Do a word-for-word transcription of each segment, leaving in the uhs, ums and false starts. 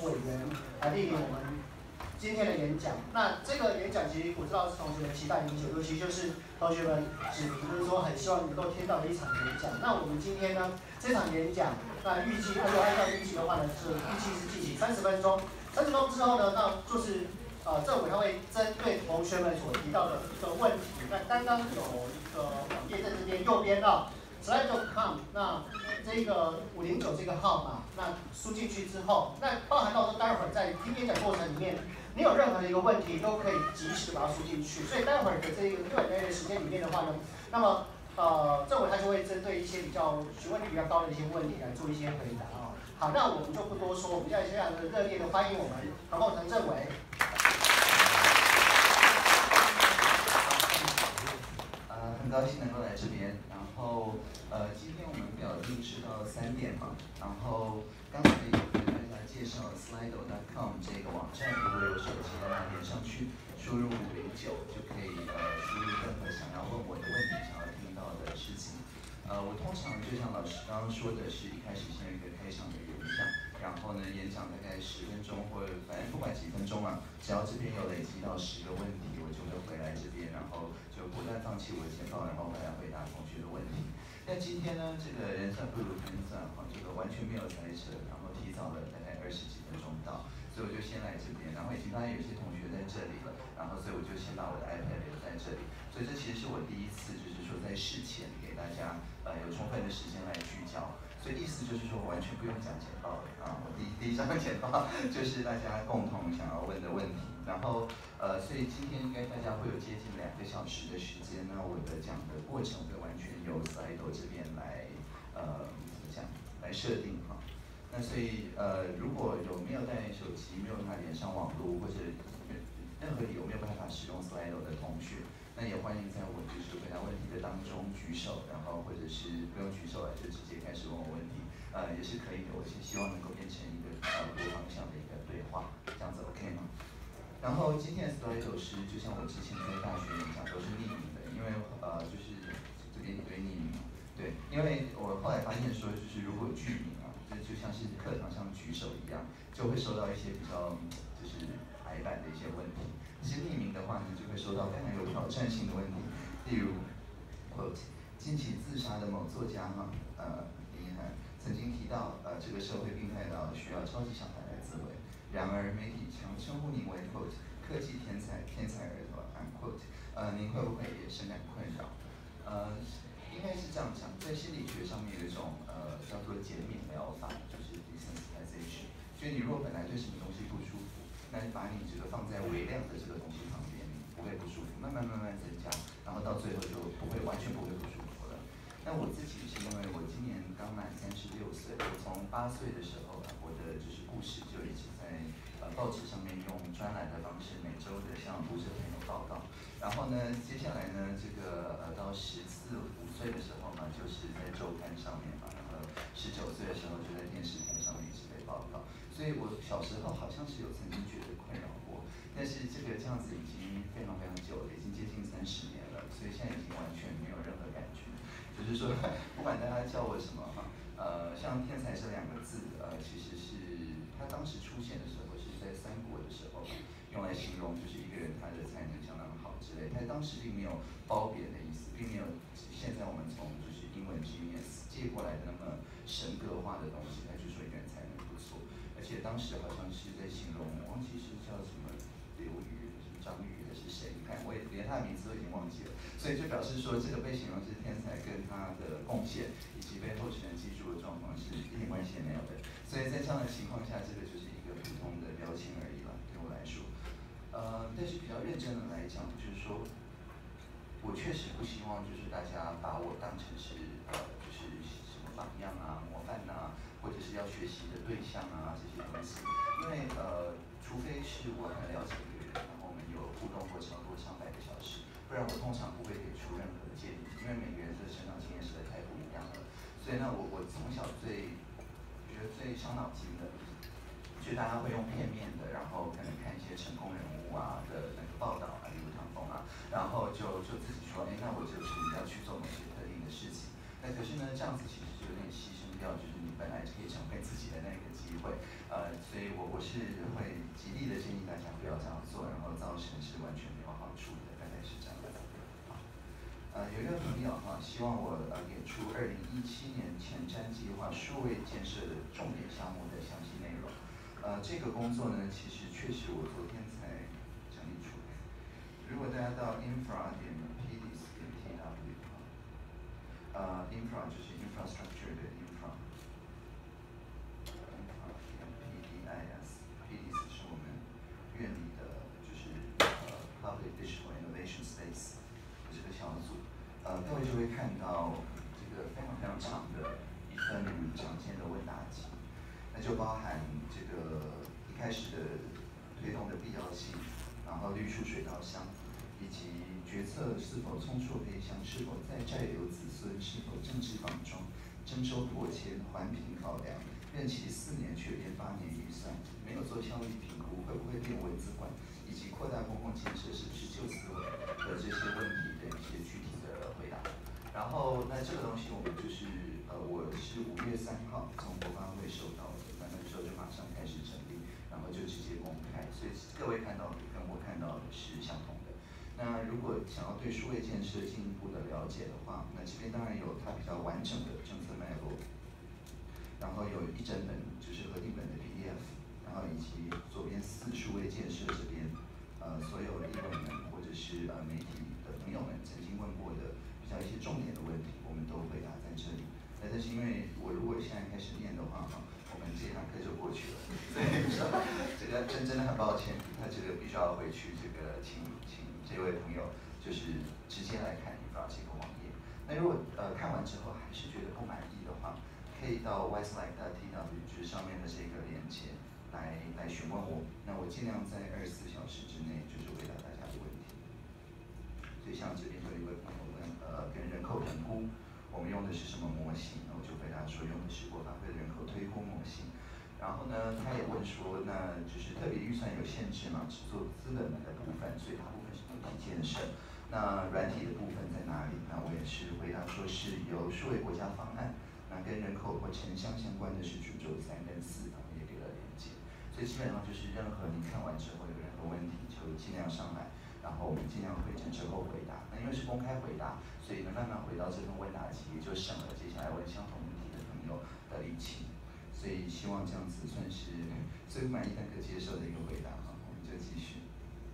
委员来莅临我们今天的演讲。那这个演讲其实我知道是同学们期待已久，尤其就是同学们指明就是说很希望能够听到的一场演讲。那我们今天呢这场演讲，那预计按照按照预计的话呢，是预计是进行三十分钟。三十分钟之后呢，那就是呃政委他会针对同学们所提到的一个问题。那刚刚有一个网页在这边右边啊 slide dot com 那。这个五零九这个号码，那输进去之后，那包含到说待会儿在听演讲过程里面，你有任何的一个问题都可以及时把它输进去。所以待会儿的这个 Q and A 的时间里面的话呢，那么呃，政委他就会针对一些比较询问率比较高的一些问题来做一些回答啊。好，那我们就不多说，我们现在非常的热烈的欢迎我们唐凤腾政委。 呃，很高兴能够来这边，然后呃，今天我们表定是到三点嘛，然后刚才有跟大家介绍 slido dot com 这个网站，如果有手机的话连上去，输入五零九就可以呃输入任何想要问我的问题，想要听到的事情。呃，我通常就像老师刚刚说的是，一开始先有一个开场的演讲，然后呢演讲大概十分钟或者反正不管几分钟啊，只要这边有累积到十个问题，我就会回来这边，然后就不断放弃我的简报，然后回来回答同学的问题。但今天呢，这个人算不如天算哈，这个完全没有塞车，然后提早了大概二十几分钟到，所以我就先来这边，然后已经发现有些同学在这里了，然后所以我就先把我的 iPad 留在这里，所以这其实是我第一次，就是说在事前给大家呃有充分的时间来聚焦。所以意思就是说，我完全不用讲简报了啊！我第一第一张简报就是大家共同想要问的问题，然后呃，所以今天应该大家会有接近两个小时的时间，那我的讲的过程会完全由 Slido 这边来呃怎么讲来设定哈。那所以呃，如果有没有带手机，没有办法连上网络，或者任何理由没有办法使用 Slido 的同学，那也欢迎在我就是回答问题的当中举手，然后或者是不用举手了，就直接开始问我问题，呃，也是可以的。我是希望能够变成一个呃多方向的一个对话，这样子 OK 吗？然后今天的 Slido 是就像我之前在大学演讲都是匿名的，因为呃就是这边一堆匿名，对，因为我后来发现说就是如果具名啊，这就像是课堂上举手一样，就会收到一些比较就是矮板的一些问题。其实匿名的话呢，就会收到非常有挑战性的问题，例如 quote 近期自杀的某作家哈，呃林奕涵曾经提到呃这个社会病态到需要超级小孩来自卫。然而，媒体常称呼您为 quote 科技天才、天才儿童 unquote， 呃，您会不会也深感困扰？呃，应该是这样讲，在心理学上面有一种呃叫做减免疗法，就是 desensitization。就你如果本来对什么东西不舒服，那你把你这个放在微量的这个东西旁边，你不会不舒服，慢慢慢慢增加，然后到最后就不会完全不会不舒服了。那我自己是因为我今年刚满三十六岁，我从八岁的时候啊，我的就是故事就一直在呃报纸上面用专栏的方式，每周的向读者朋友报告。然后呢，接下来呢，这个呃到十四五岁的时候呢，就是在周刊上面嘛，然后十九岁的时候就在电视台上面一直被报告。所以我小时候好像是有曾经觉得困扰过，但是这个这样子已经非常非常久了，已经接近三十年了，所以现在已经完全没有任何感觉。就是说，不管大家叫我什么哈，呃，像天才这两个字，呃，其实是它当时出现的时候是在三国的时候，用来形容就是一个人他的才能相当好之类，它当时并没有褒贬的意思，并没有现在我们从就是英文 genius 借过来的那么神格化的东西，他就说一个人才能不错，而且当时好像是在形容，忘记是叫什么刘宇、什么张宇还是谁，你看我也连他的名字都已经忘记了。所以就表示说，这个被形容是天才跟他的贡献以及被候选人记住的状况是一点关系也没有的。所以在这样的情况下，这个就是一个普通的标签而已了，对我来说。呃，但是比较认真的来讲，就是说，我确实不希望就是大家把我当成是呃就是什么榜样啊、模范啊，或者是要学习的对象啊这些东西，因为呃，除非是我很了解一个人，然后我们有互动过超过上百个小时。不然我通常不会给出任何的建议，因为每个人的成长经验实在太不一样了。所以呢，我我从小最觉得最伤脑筋的，就大家会用片面的，然后可能看一些成功人物啊的那个报道啊，例如唐凤啊，然后就就自己说，哎，那我就是要去做某些特定的事情。那可是呢，这样子其实就有点牺牲掉，就是你本来可以成为自己的那个机会。 呃，所以我我是会极力的建议大家不要这样做，然后造成是完全没有好处的，大概是这样子。好，呃，有一个朋友哈，希望我呃给出二零一七年前瞻计划数位建设的重点项目的详细内容。呃，这个工作呢，其实确实我昨天才整理出来。如果大家到 infra 点 p d s 点 t w 呃 infra 就是 infrastructure 的 infra。P D I S，P D I S 是我们院里的，就是呃 Public Digital Innovation Space 这个小组，呃，各位就会看到这个非常非常长的一份常见的问答集，那就包含这个一开始的推动的必要性，然后滤出水稻箱，以及决策是否匆促配项，是否在债留子孙，是否政治绑桩，征收破迁，环评考量。任期四年却变八年预算，没有做效益评估，会不会变蚊子馆？以及扩大公共建设是不是旧思维的这些问题的一些具体的回答。然后，那这个东西我们就是呃，我是五月三号从国发会收到的，那那个时候就马上开始整理，然后就直接公开，所以各位看到的跟我看到的是相同的。那如果想要对数位建设进一步的了解的话，那这边当然有它比较完整的政策脉络。然后有一整本就是核定本的 P D F， 然后以及左边四数位建设这边，呃，所有立委们或者是呃媒体的朋友们曾经问过的比较一些重点的问题，我们都回答在这里。那但是因为我如果现在开始念的话哈，我们这堂课就过去了，所以说这个真真的很抱歉，他这个必须要回去这个请请这位朋友就是直接来看infra这个网页。那如果呃看完之后还是觉得不满意的话，可以到 westlife 点 t w 就是上面的这个链接来来询问我，那我尽量在二十四小时之内就是回答大家的问题。所以像这边就有一位朋友问，呃，跟人口评估，我们用的是什么模型？那我就回答说用的是国发会的人口推估模型。然后呢，他也问说，那就是特别预算有限制嘛，只做资本的部分，所以大部分是土地建设。那软体的部分在哪里？那我也是回答说是由数位国家方案。那跟人口或城乡相关的是主轴三跟四，然后也给了连接，所以基本上就是任何你看完之后有任何问题就尽量上来，然后我们尽量会诊之后回答。那因为是公开回答，所以呢慢慢回到这份问答集，也就省了接下来问相同问题的朋友的力气。所以希望这样子算是最不满意但可接受的一个回答哈，我们就继续。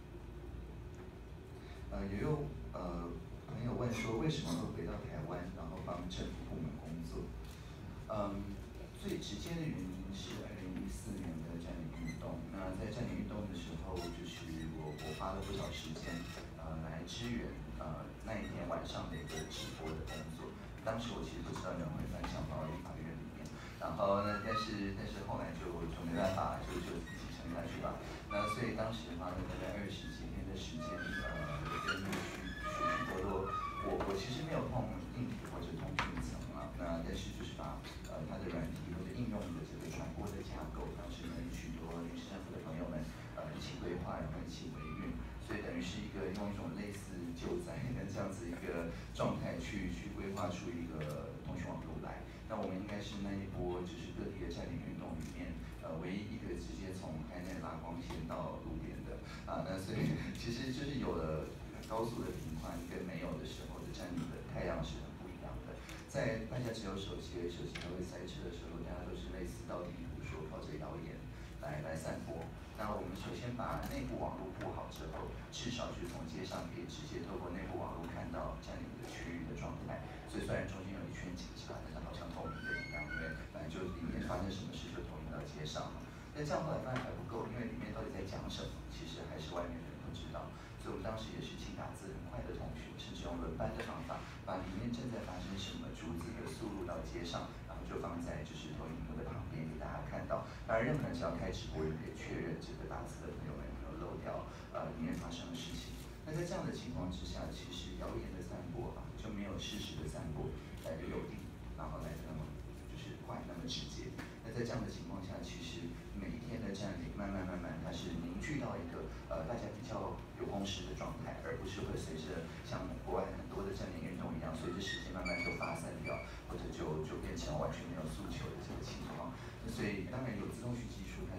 呃，也有呃朋友问说为什么会回到台湾，然后帮政府部门工作？嗯，最直接的原因是二零一四年的占领运动。那在占领运动的时候，就是我我花了不少时间，呃，来支援呃那一天晚上的一个直播的工作。当时我其实不知道人会翻墙到立法院里面，然后呢，但是但是后来就就没办法，就就一起撑下去吧。那所以当时花了大概二十几天的时间，呃，跟许许许多多，我我其实没有碰硬体或者通讯层啊，那但是就是把呃它的软体或者应用的这个传播的架构，当时跟许多临时政府的朋友们呃一起规划，然后一起维运，所以等于是一个用一种类似救灾的这样子一个状态去去规划出一个通讯网络来。那我们应该是那一波就是各地的占领运动里面，呃，唯一一个直接从海内拉光纤到路边的啊，那所以其实就是有了高速的频宽跟没有的时候的占领的太阳是很不一样的。在大家只有手机，手机还会塞车的时候，大家都是类似道听途说，靠着谣言来来散播。那我们首先把内部网络布好之后，至少就是从街上可以直接透过内部网络看到占领的区域的状态。所以虽然中间有一圈警察，但是好像透明的一样，因为反正就里面发生什么事就投影到街上嘛。但这样后来发现还不够，因为里面到底在讲什么，其实还是外面的人不知道。所以我们当时也是请打字很快的同学，甚至用轮班的方法，把里面正在发生什么逐字的速录到街上，然后就放在就是投影幕的旁边给大家看到。当然，任何人只要开直播，就可以确认这个打字的朋友们有没有漏掉呃里面发生的事情。那在这样的情况之下，其实谣言的散播啊，就没有事实的散播来的有力，然后来的那么就是快，那么直接。那在这样的情况下，其实每一天的占领，慢慢慢慢，它是凝聚到一个呃大家比较有共识的状态，而不是会随着像国外很多的占领运动一样，随着时间慢慢就发散掉，或者就就变成完全没有诉求的这个情况。那所以当然有自动化技术，它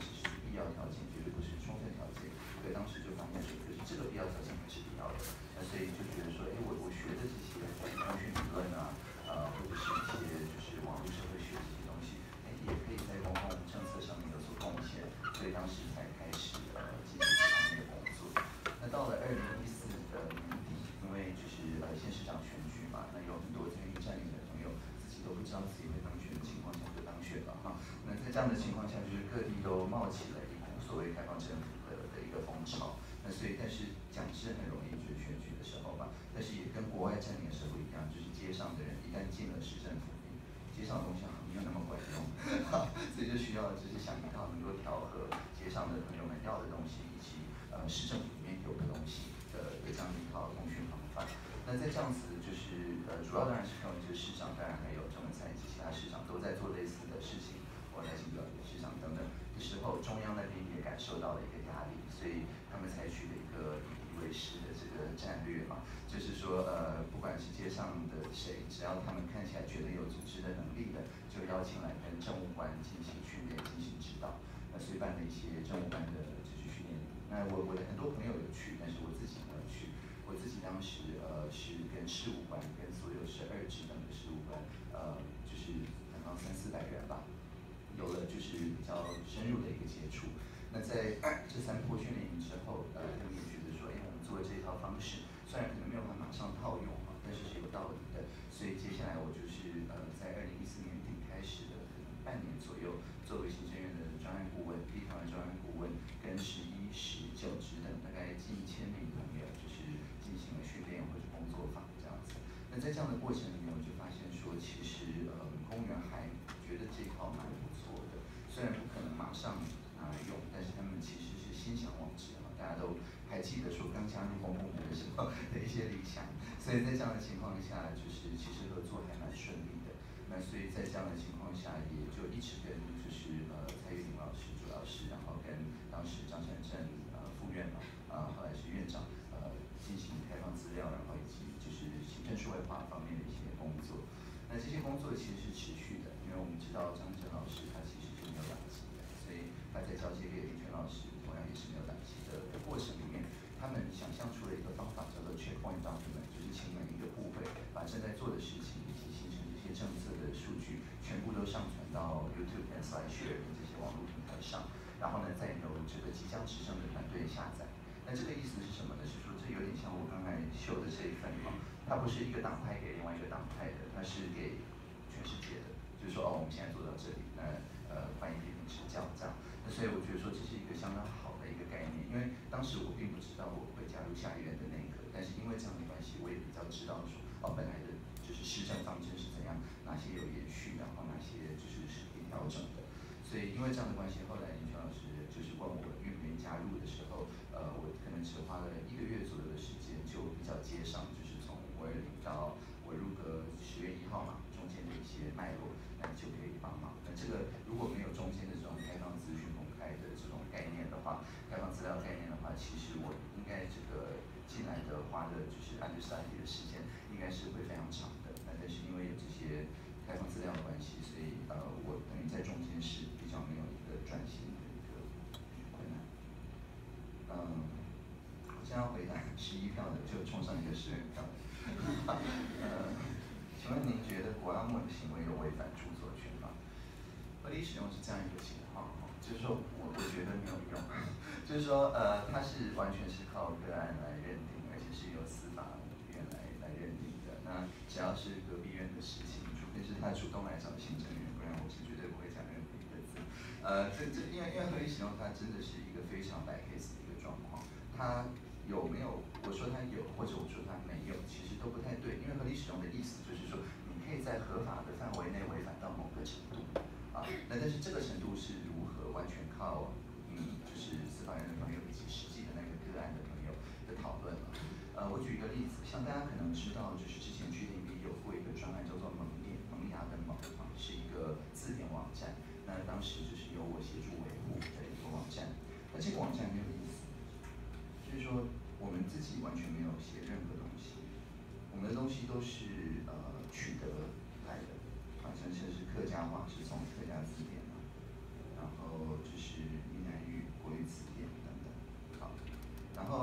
必要条件，绝对不是充分条件。所以当时就发现说，就是这个必要条件还是必要的。那所以就觉得说，哎，我我学的这些关于通讯理论啊，呃，或者是一些就是网络社会学这些东西，哎，也可以在公共政策上面有所贡献。所以当时才开始呃进行这方面的工作。那到了二零一四的年底，因为就是呃县市长选举嘛，那有很多参与占领的朋友自己都不知道自己会当选的情况下就当选了哈。那在这样的情况下，就是各地都冒起了一股所谓开放政府的的一个风潮。那所以但是讲是很容易，就是选举的时候吧，但是也跟国外占领的时候一样，就是街上的人一旦进了市政府，街上的东西好像没有那么管用，所以就需要就是想一套能够调和街上的朋友们要的东西，以及呃市政府里面有的东西的的这样一套通讯方法。那在这样子就是呃主要当然是跟我们这个市长，当然还有郑文灿以及其他市长都在做类似的事情，或者新的市长等等的时候，中央那边也感受到了一个压力，所以他们采取了一个以敌为师的这个战略嘛，就是说呃不管是街上的谁，只要他们看起来觉得有组织的能力的，就邀请来跟政务官进行训练、进行指导。那所以办了一些政务官的就是训练营。那我我的很多朋友有去，但是我自己没有去。我自己当时呃是跟事务官、跟所有十二职等的事务官，呃就是可能三四百人吧，有了就是比较深入的一个接触。那在这三波训练营之后，呃他们也觉得说，哎，我们做的这套方式，虽然可能没有办法马上套用啊，但是是有道理的。所以接下来我就是呃在二零一四年底开始的，可能半年左右，作为行政院的专案顾问、地方的专案顾问，跟十一、十九职等大概近千名朋友，就是进行了训练或者工作坊这样子。那在这样的过程里面，我就发现说，其实呃公务员还觉得这套蛮不错的，虽然不可能马上拿来用，但是他们其实是心向往之啊。大家都还记得说刚加入公部门的时候的一些理想，所以在这样的情况下，就是其实合作还蛮顺利的。那所以在这样的情况下，也就一直跟就是呃蔡玉玲老师主要是，然后跟当时张善政呃副院嘛，啊、呃、后来是院长呃进行开放资料，然后以及就是行政数位化方面的一些工作。那这些工作其实是持续的，因为我们知道张正老师他其实是没有档期的，所以他在交接给林权老师同样也是没有档期的的过程里面，他们想象出了一个方法叫做 checkpoint document， 就是请每一个部会把正在做的事情以及形成这些政策的数据全部都上传到 YouTube 跟 SlideShare 这些网络平台上，然后呢再由这个即将执政的团队下载。那这个意思是什么呢？是说这有点像我刚才秀的这一份嘛，它不是一个党派给另外一个党派的，它是给全世界的。就是说哦，我们现在做到这里，那呃欢迎批评指教这样。那所以我觉得说这是一个相当好的一个概念，因为当时我并不知道我会加入下议院的那一刻，但是因为这样的关系，我也比较知道说哦本来的就是施政方针是怎样，哪些有延续，然后哪些就是是可以调整的。所以因为这样的关系，后来林权老师就是问我愿不愿意加入的时候，呃，我可能只花了一个月左右的时间，就比较接上，就是从五二零到我入阁十月一号嘛，中间的一些脉络，那你就可以帮忙。那这个如果没有中间的这种开放资讯公开的这种概念的话，开放资料概念的话，其实我应该这个进来的花的就是 understudy 的时间，应该是会非常长的。那但是因为有这些开放资料的关系，所以呃，我等于在中间是比较没有一个转型的一个困难。嗯，我现在要回答十一票的，就冲上一个十二票的。呃，请问您觉得国阿莫的行为有违反著作权吗？合理使用是这样一个情况，就是说我我觉得没有用，就是说呃，它是完全是靠个案来认定，而且是由司法院来来认定的。那只要是隔壁院的事情，除非是他主动来找行政院，不然我是绝对不会讲任何一个字。呃，这这因为因为合理使用它真的是一个非常白 case 的一个状况，它有没有？我说它有，或者我说它没有，其实都不太对。因为合理使用的意思就是说，你可以在合法的范围内违反到某个程度。啊，那但是这个程度是如何，完全靠嗯，就是司法院的朋友以及实际的那个个案的朋友的讨论了。呃，我举一个例子，像大家可能知道，就是之前 G D P 有过一个专案叫做萌业，萌芽的萌啊，是一个字典网站。那当时就是由我协助维护的一个网站。那这个网站很有意思，就是说我们自己完全没有写任何东西，我们的东西都是呃取得来的。好像是是客家话，是从客家字典嘛，然后就是闽南语，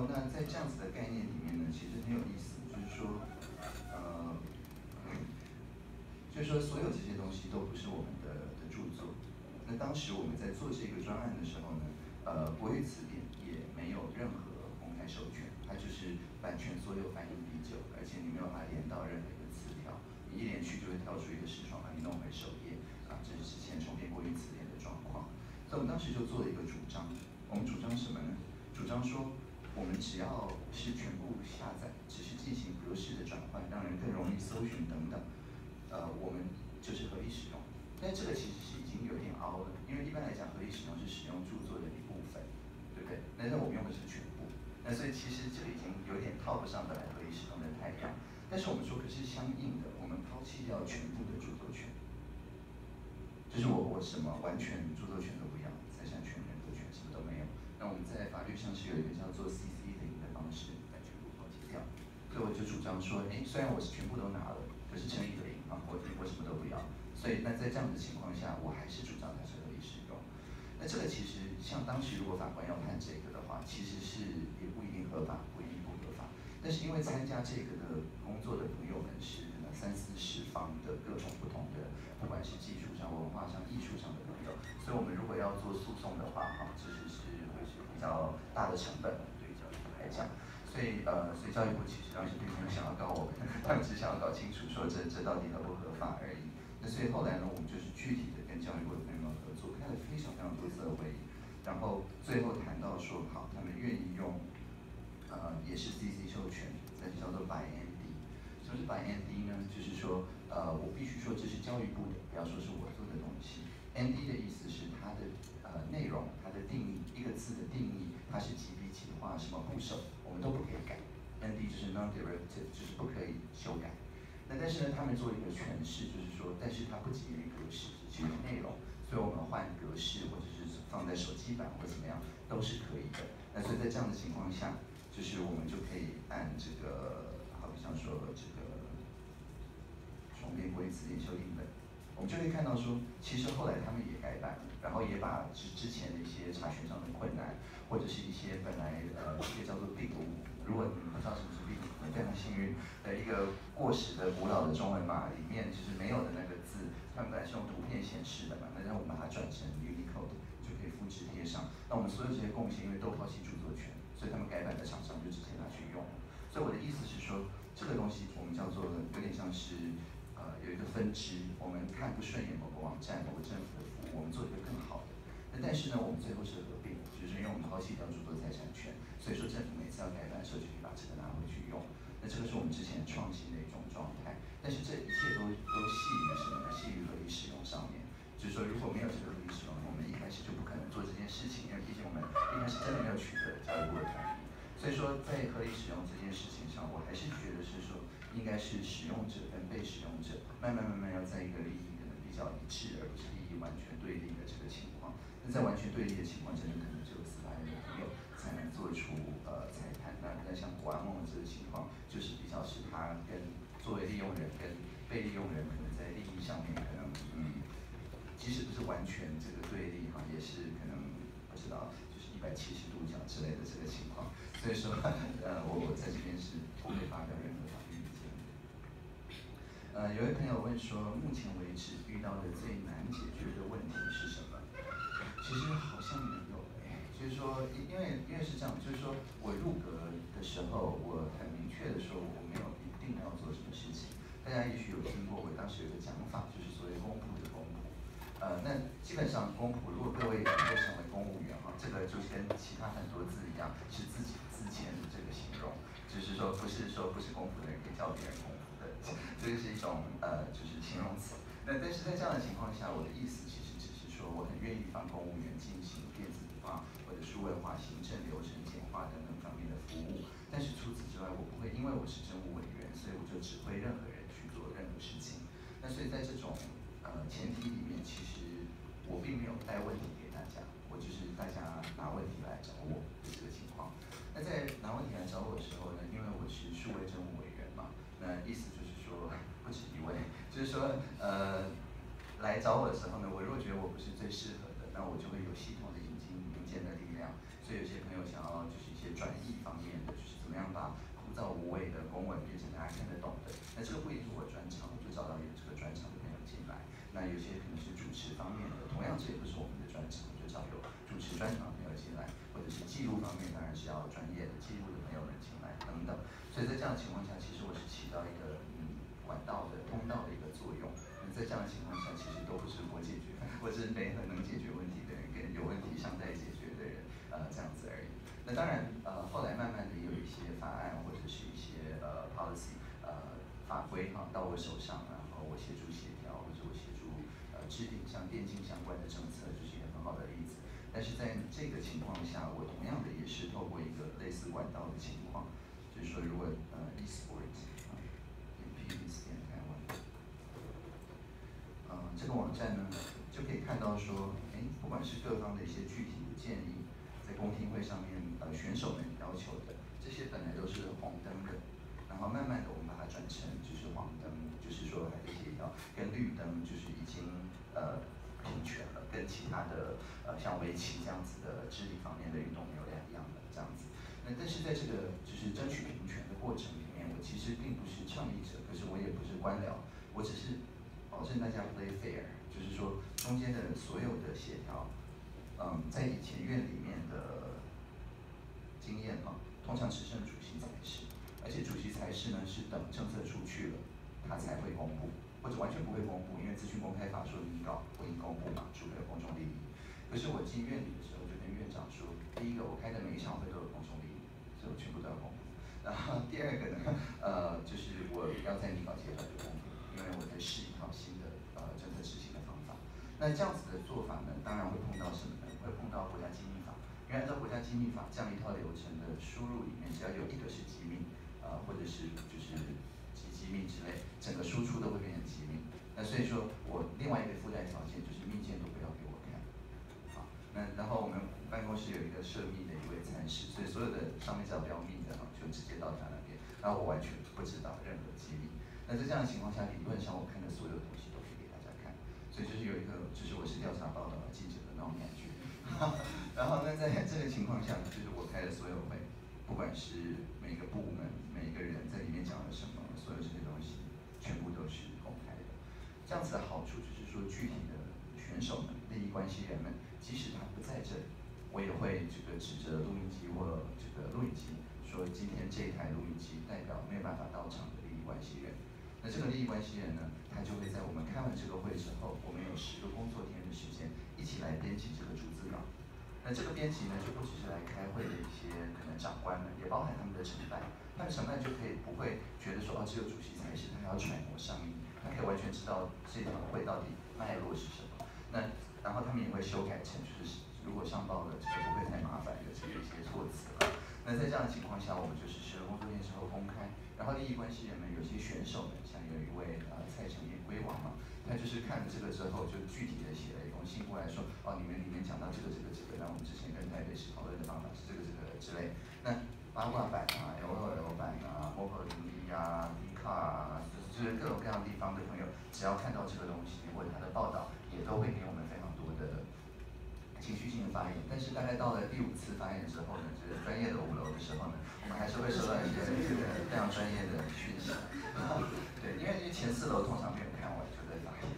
后那在这样子的概念里面呢，其实很有意思，就是说，呃，就是说所有这些东西都不是我们的的著作。那当时我们在做这个专案的时候呢，呃，国语词典也没有任何公开授权，它就是版权所有翻译第九，而且你没有把它连到任何一个词条，你一连续就会跳出一个视窗把你弄回首页啊，这是之前重编国语词典的状况。所以我们当时就做了一个主张，我们主张什么呢？主张说，我们只要是全部下载，只是进行格式的转换，让人更容易搜寻等等，呃，我们就是合理使用。但这个其实是已经有点凹了，因为一般来讲，合理使用是使用著作的一部分，对不对？但是我们用的是全部，那所以其实这个已经有点套不上本来合理使用的太阳。但是我们说，可是相应的，我们抛弃掉全部的著作权。就是我我什么完全著作权都不要，财产权、人格权什么都没有。那我们在法律上是有一个叫做 C C 零的方式来全部抛弃掉。所以我就主张说，哎，虽然我是全部都拿了，可是乘以零啊，我我什么都不要。所以那在这样的情况下，我还是主张它是合理使用。那这个其实像当时如果法官要判这个的话，其实是也不一定合法，不一定不合法。但是因为参加这个的工作的朋友们是三四十方的各种不同的，不管是技术上、文化上、艺术上的朋友，所以我们如果要做诉讼的话，哈，其实是会是比较大的成本对于教育部来讲。所以呃，所以教育部其实当时并没有想要告我们，他们只想要搞清楚说这这到底合不合法而已。那所以后来呢，我们就是具体的跟教育部的朋友们合作，开了非常非常多次的会议，然后最后谈到说好，他们愿意用，呃，也是 C C 授权，但是叫做 by N D。什么是 by N D 呢？就是说，呃，我必须说这是教育部的，不要说是我做的东西。N D 的意思是它的呃内容，它的定义，一个字的定义，它是几笔几画什么部首，我们都不可以改。N D 就是 non-derivative，就是不可以修改。那但是呢，他们做一个诠释，就是说，但是它不基于格式，只基于内容，所以我们换格式或者是放在手机版或怎么样都是可以的。那所以在这样的情况下，就是我们就可以按这个，好比像说这个重编国语词典修订本，我们就会看到说，其实后来他们也改版了，然后也把之之前的一些查询上的困难，或者是一些本来呃一个叫做病毒，如果你们不知道什么是病毒，非常幸运的一个过时的古老的中文码里面就是没有的那个字，他们本来是用图片显示的嘛，那让我们把它转成 Unicode 就可以复制贴上。那我们所有这些贡献，因为都抛弃著作权，所以他们改版的厂商就直接拿去用。所以我的意思是说，这个东西我们叫做有点像是呃有一个分支，我们看不顺眼某个网站、某个政府的服务，我们做一个更好的。那但是呢，我们最后是合并，就是因为我们抛弃掉著作财产权，所以说政府每次要改版的时候就可以把这个拿回去用。那这个是我们之前创新的一种状态。但是这一切都都系于什么呢？系于合理使用上面。就是说，如果没有这个合理使用，我们一开始就不可能做这件事情，因为毕竟我们一开始真的没有取得教育部的同意。所以说，在合理使用这件事情上，我还是觉得是说，应该是使用者跟被使用者慢慢慢慢要在一个利益可能比较一致，而不是利益完全对立的这个情况。那在完全对立的情况下，就可能只有司法人的朋友才能做出呃裁判。那那像古阿梦这个情况，就是比较是他跟作为利用人跟被利用人可能在利益上面可能嗯，即使不是完全这个对立哈，也是可能不知道就是一百七十度角之类的这个情况。所以说，呃，我我在这边是不会发表任何法律意见的。呃，有位朋友问说，目前为止遇到的最难解决的问题是什么？其实好像没有哎，就是说，因因为因为是这样，就是说我入阁的时候，我很明确的说我没有一定要做什么事情。大家也许有听过，我当时有个讲法，就是所谓公仆的公仆。呃，那基本上公仆，如果各位能够成为公务员哈，这个就跟其他很多字一样，是自己自谦的这个形容，就是说不是说不是公仆的人可以叫别人公仆的，这个是一种呃就是形容词。那但是在这样的情况下，我的意思其实只是说我很愿意帮公务员进行电子化或者数位化、行政流程简化等等方面的服务。但是除此之外，我不会因为我是政务委员，所以我就指挥任何人去做任何事情。那所以在这种呃前提里面，其实我并没有带问题给大家，我就是大家拿问题来找我的这个情况。那在拿问题来找我的时候呢，因为我是数位政务委员嘛，那意思就是说不止一位，就是说呃来找我的时候呢，我如果觉得我不是最适合的，那我就会有系统的引进民间的力量。所以有些朋友想要就是一些转译方面那这个不一定是我专长，我就找到有这个专长的朋友进来。那有些可能是主持方面的，同样这也不是我们的专长，就找有主持专长的朋友进来，或者是记录方面当然是要专业的记录的朋友们进来等等。所以在这样的情况下，其实我是起到一个嗯管道的通道的一个作用。那在这样的情况下，其实都不是我解决，我是没很能解决问题的人，跟有问题尚待解决的人，呃这样子而已。那当然，呃后来慢慢的也有一些法案或者是一些呃 policy 呃法规哈到我手上，然后我协助协调，或者我协助呃制定像电竞相关的政策，就是一个很好的例子。但是在这个情况下，我同样的也是透过一个类似管道的情况，就是说如果呃 e-sport 啊，点 P B S 点台湾，呃这个网站呢就可以看到说，哎，不管是各方的一些具体的建议，在公听会上面呃选手们要求的，这些本来都是红灯的，然后慢慢的我们把它转成就是黄灯，就是说还在协调，跟绿灯就是已经呃平权了，跟其他的呃像围棋这样子的肢体方面的运动没有两样的这样子。那但是在这个就是争取平权的过程里面，我其实并不是倡议者，可是我也不是官僚，我只是保证大家 play fair，就是说中间的所有的协调，嗯，在以前院里面的经验哈，通常只剩主席才是，而且主席才是呢是等政策出去了，他才会公布，或者完全不会公布，因为资讯公开法说你稿不应公布嘛，除非有公众利益。可是我进院里的时候就跟院长说，第一个我开的每一场会都有公众利益，所以我全部都要公布。然后第二个呢，呃，就是我要在拟稿阶段就公布，因为我在试一套新的呃政策执行的方法。那这样子的做法呢，当然会碰到什么呢？会碰到国家机密法。因为按照国家机密法这样一套流程的输入里面，只要有一个是机密，呃，或者是就是极机密之类，整个输出都会变成机密。那所以说我另外一个附带条件就是密件都不要给我看。好，那然后我们办公室有一个涉密的一位参事，所以所有的上面只要不要密的哈，就直接到他那边，然后我完全不知道任何机密。那在这样的情况下，理论上我看的所有东西都可以给大家看，所以就是有一个，就是我是调查报道的记者的那种感觉。然后呢，在这个情况下，就是我开的所有会，不管是每个部门、每个人在里面讲了什么，所有这些东西全部都是公开的。这样子的好处就是说，具体的选手们、利益关系人们，即使他不在这里，我也会这个指着录音机或这个录影机，说今天这一台录音机代表没有办法到场的利益关系人。那这个利益关系人呢，他就会在我们开完这个会之后，我们有十个工作天的时间，一起来编辑这个逐字稿。那这个编辑呢，就不只是来开会的一些可能长官们，也包含他们的承办。他们承办就可以不会觉得说，哦，只有主席才是，他还要揣摩上意，他可以完全知道这场会到底脉络是什么。那然后他们也会修改成，就是如果上报了这个不会太麻烦的这个一些措辞了。那在这样的情况下，我们就是十个工作天之后公开，然后利益关系人们有些选手们，像有一位呃蔡成也龟王嘛，他就是看了这个之后，就具体的写了一封信过来说，哦，你们里面讲到这个这个这个，然后我们之前跟台北市讨论的方法是这个这个之类。那八卦版啊、L O L 版啊、摩口零一啊、D 卡啊，就是各种各样地方的朋友，只要看到这个东西或者他的报道，也都会给我们非常多的情绪性的发言。但是大概到了第五次发言之后呢，就是专业的五楼的时候呢，我们还是会收到一些这个非常专业的讯息。对，因为因为前四楼通常没有看完就在发言，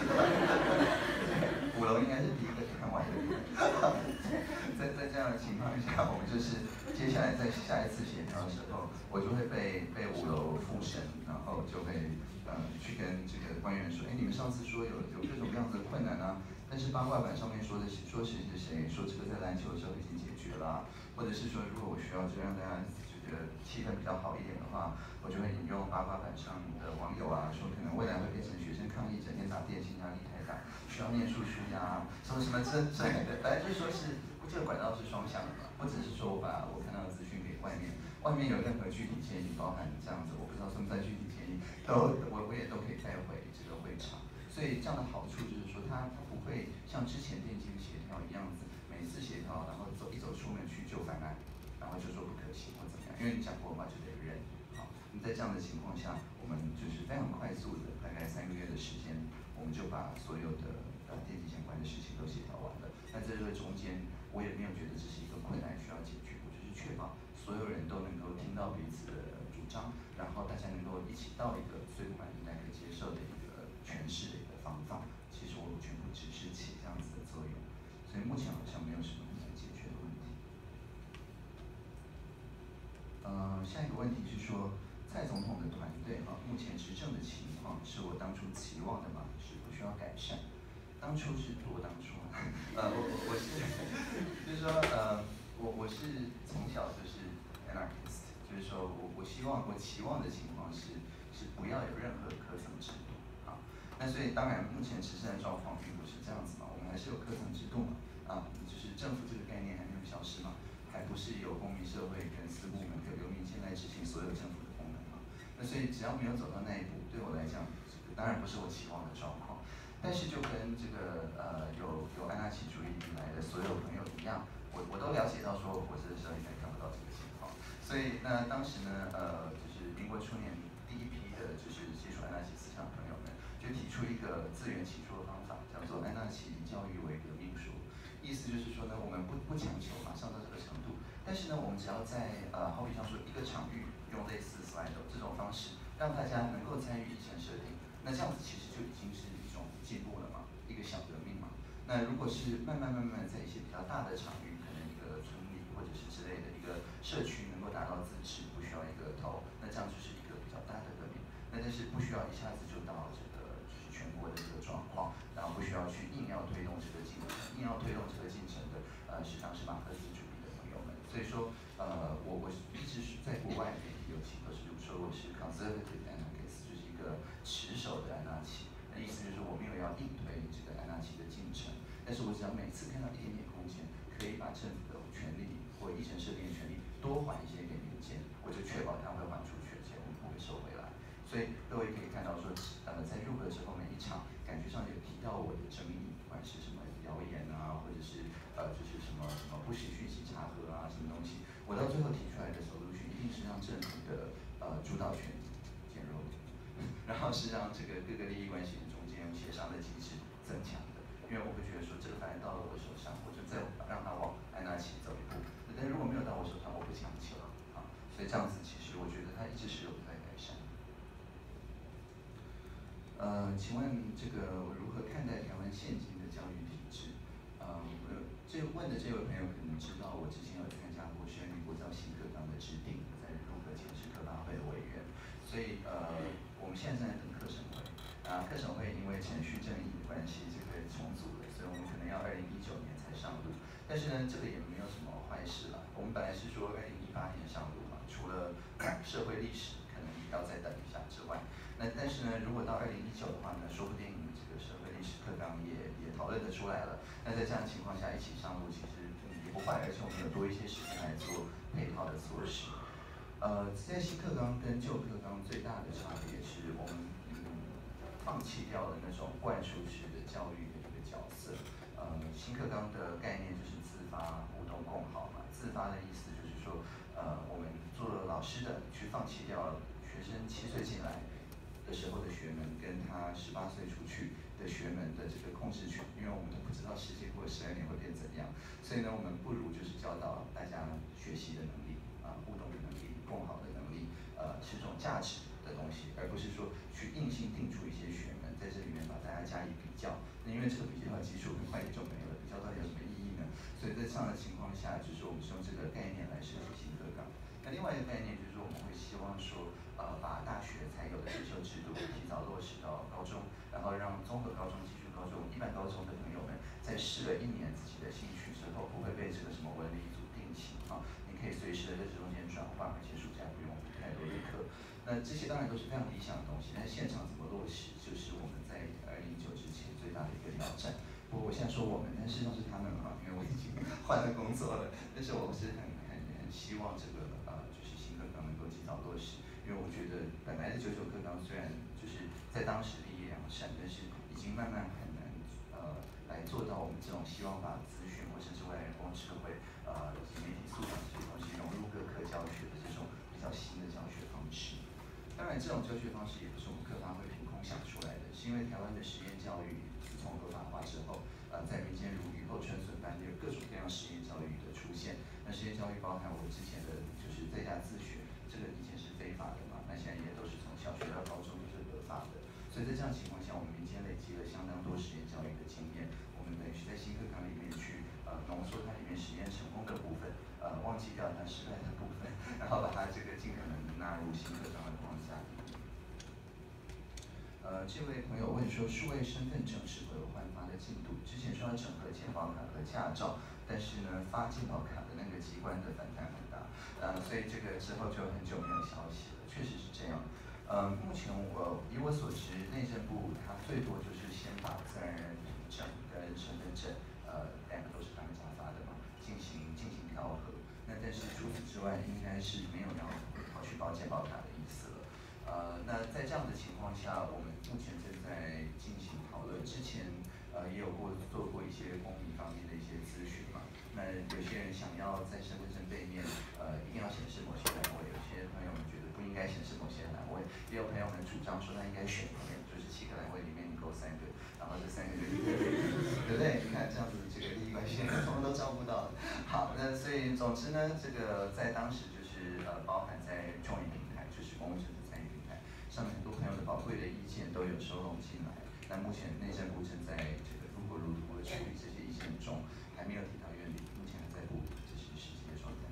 五楼应该是第一个看完的。在在这样的情况下，我们就是接下来在下一次协调的时候，我就会被被五楼附身，然后就会呃去跟这个官员说，哎，你们上次说有有各种各样的困难啊，但是八卦版上面说的是说谁是谁，说这个在篮球的时候已经解决了啊，或者是说如果我需要就让大家这个气氛比较好一点的话，我就会引用八卦版上的网友啊，说可能未来会变成学生抗议，整天打电信压力太大，需要念书书呀，什么什么这这类的，反正就是说是这个管道是双向的嘛，不只是说我把我看到的资讯给外面，外面有任何具体建议，包含这样子，我不知道算不算具体建议，都我我也都可以带回这个会场。所以这样的好处就是说，它它不会像之前电竞协调一样子，每次协调然后走一走出门去就翻案，然后就说不可行或怎么样，因为你讲过的话就得认。好，那在这样的情况下，我们就是非常快速的，大概三个月的时间，我们就把所有的呃电竞相关的事情都协调完了。那在这个中间，我也没有觉得这是一个困难需要解决，我就是确保所有人都能够听到彼此的主章，然后大家能够一起到一个最满意、大家可以接受的一个诠释的一个方法。其实我全部只是起这样子的作用，所以目前好像没有什么很难解决的问题。呃，下一个问题是说，蔡总统的团队啊，目前执政的情况是我当初期望的吗？是不需要改善？当初是多当初啊，呃，我我我是，就是说，呃，我我是从小就是 anarchist， 就是说我我希望我期望的情况是是不要有任何科层制度啊。那所以当然目前执政的状况并不是这样子嘛，我们还是有科层制度嘛，啊，就是政府这个概念还没有消失嘛，还不是有公民社会跟私部门跟由民间来执行所有政府的功能嘛。那所以只要没有走到那一步，对我来讲，当然不是我期望的状况。但是就跟这个呃有有安纳奇主义以来的所有朋友一样，我我都了解到说我活着的时候应该看不到这个情况，所以那当时呢呃就是民国初年第一批的就是接触安纳奇思想的朋友们，就提出一个自圆其说的方法，叫做安纳奇以教育为革命说，意思就是说呢我们不不强求马上到这个程度，但是呢我们只要在呃好比方说一个场域用类似 Slido 这种方式，让大家能够参与议程设定，那这样子其实就已经是一种进步了嘛，一个小革命嘛。那如果是慢慢慢慢在一些比较大的场域，可能一个村里或者是之类的一个社区能够达到自治，不需要一个头，那这样就是一个比较大的革命。那但是不需要一下子就到这个就是全国的这个状况，然后不需要去硬要推动这个进程，硬要推动这个进程的呃实际上是马克思主义的朋友们。所以说呃我我一直是在国外媒体有几个是说我是 conservative anarchist， 就是一个持守的安纳奇。那意思就是我没有要硬推这个安纳奇的进程，但是我只要每次看到一点点空间，可以把政府的权利或议程设定的权利多还一些给民间，我就确保它会还出去，而且我们不会收回来。所以各位可以看到说，呃，在入阁之后每一场，感觉上有提到我的争议，不管是什么谣言啊，或者是呃就是什么什么不实讯息查核啊，什么东西，我到最后提出来的 solution 一定是让政府的呃主导权减弱，然后是让这个各个利益关系人中间用协商的机制增强的，因为我会觉得说这个反正到了我的手上，我就再让它往安纳奇走一步，但如果没有到我手上，我不强求啊，所以这样子其实我觉得它一直是有在改善。呃，请问这个我如何看待台湾现今的教育体制？呃，这问的这位朋友可能知道，我之前有参加过宣理国教新课纲的制定，在入阁前是课纲会的委员，所以呃，我们现在正在等课审会，啊，课审会因为程序正义的关系，这个重组了，所以我们可能要二零一九年才上路。但是呢，这个也没有什么坏事啦。我们本来是说二零一八年上路嘛，除了社会历史可能要再等一下之外。那但是呢，如果到二零一九的话呢，说不定这个社会历史课纲也也讨论得出来了。那在这样的情况下一起上路，其实也不坏，而且我们有多一些时间来做配套的措施。呃，在新课纲跟旧课纲最大的差别是我们嗯放弃掉了那种灌输式的教育的一个角色。呃，新课纲的概念就是自发、互动、共好嘛。自发的意思就是说，呃，我们做了老师的去放弃掉学生七岁进来的时候的学门，跟他十八岁出去的学门的这个控制权，因为我们都不知道世界过十二年会变怎样，所以呢，我们不如就是教导大家学习的能力啊、互动的能力、共好的能力，呃，是种价值的东西，而不是说去硬性定出一些学门，在这里面把大家加以比较。那因为这个比较基础很快也就没有了，比较到底有什么意义呢？所以在这样的情况下，就是我们是用这个概念来设计新课纲。那另外一个概念就是说，我们会希望说，呃，把大学才有的选修制度提早落实到高中，然后让综合高中、技术高中、一般高中的朋友们，在试了一年自己的兴趣之后，不会被这个什么文理组定型啊，你可以随时的在这中间转换，而且暑假不用补太多的课。那这些当然都是非常理想的东西，但是现场怎么落实，就是我们在二零一九之前最大的一个挑战。不过我现在说我们，但事实上是他们嘛，因为我已经换了工作了。但是我是很很很希望这个呃，就是新课纲能够及早落实，因为我觉得本来的九九课纲虽然就是在当时立意良善，但是已经慢慢很难呃来做到我们这种希望把资讯或甚至未来人工智慧呃以及媒体素养这些东西融入各科教学的这种比较新的教学方式。当然，这种教学方式也不是我们课纲会凭空想出来的，是因为台湾的实验教育自从合法化之后，呃，在民间如雨后春笋般有各种各样实验教育的出现。那实验教育包含我之前的就是在家自学， 这个以前是非法的嘛，那现在也都是从小学到高中都是合法的。所以在这样的情况下，我们民间累积了相当多实验教育的经验，我们等于是在新课纲里面去呃浓缩它里面实验成功的部分，呃忘记掉它失败的部分，然后把它这个尽可能的纳入新课纲的框架里面。呃，这位朋友问说，数位身份证是否有换发的进度？之前说要整合健保卡和驾照，但是呢，发健保卡的那个机关的反弹很大，呃，所以这个之后就很久没有消息了，确实是这样。呃，目前我以我所知，内政部它最多就是先把自然人凭证跟身份证，呃，两个都是他们家发的嘛，进行进行调和。那但是除此之外，应该是没有要跑去报健保卡的意思了。呃，那在这样的情况下，我们目前正在进行讨论。之前呃也有过做过一些公民方面的一些咨询嘛。那有些人想要在身份证背面呃一定要显示某些栏位，有些朋友们觉得不应该显示某些栏位，也有朋友们主张说他应该选填，就是七个栏位里面你勾三个，然后这三个就一个，对不对？你看这样子这个利益关系什么都照顾到了。好，那所以总之呢，这个在当时就是呃包含在众议平台，就是公共政治参与平台上面很多朋友的宝贵的意见都有收拢进来。那目前内政部正在这个如火如荼的处理这些意见中，还没有提到院里，目前还在部里，这是实际的状态。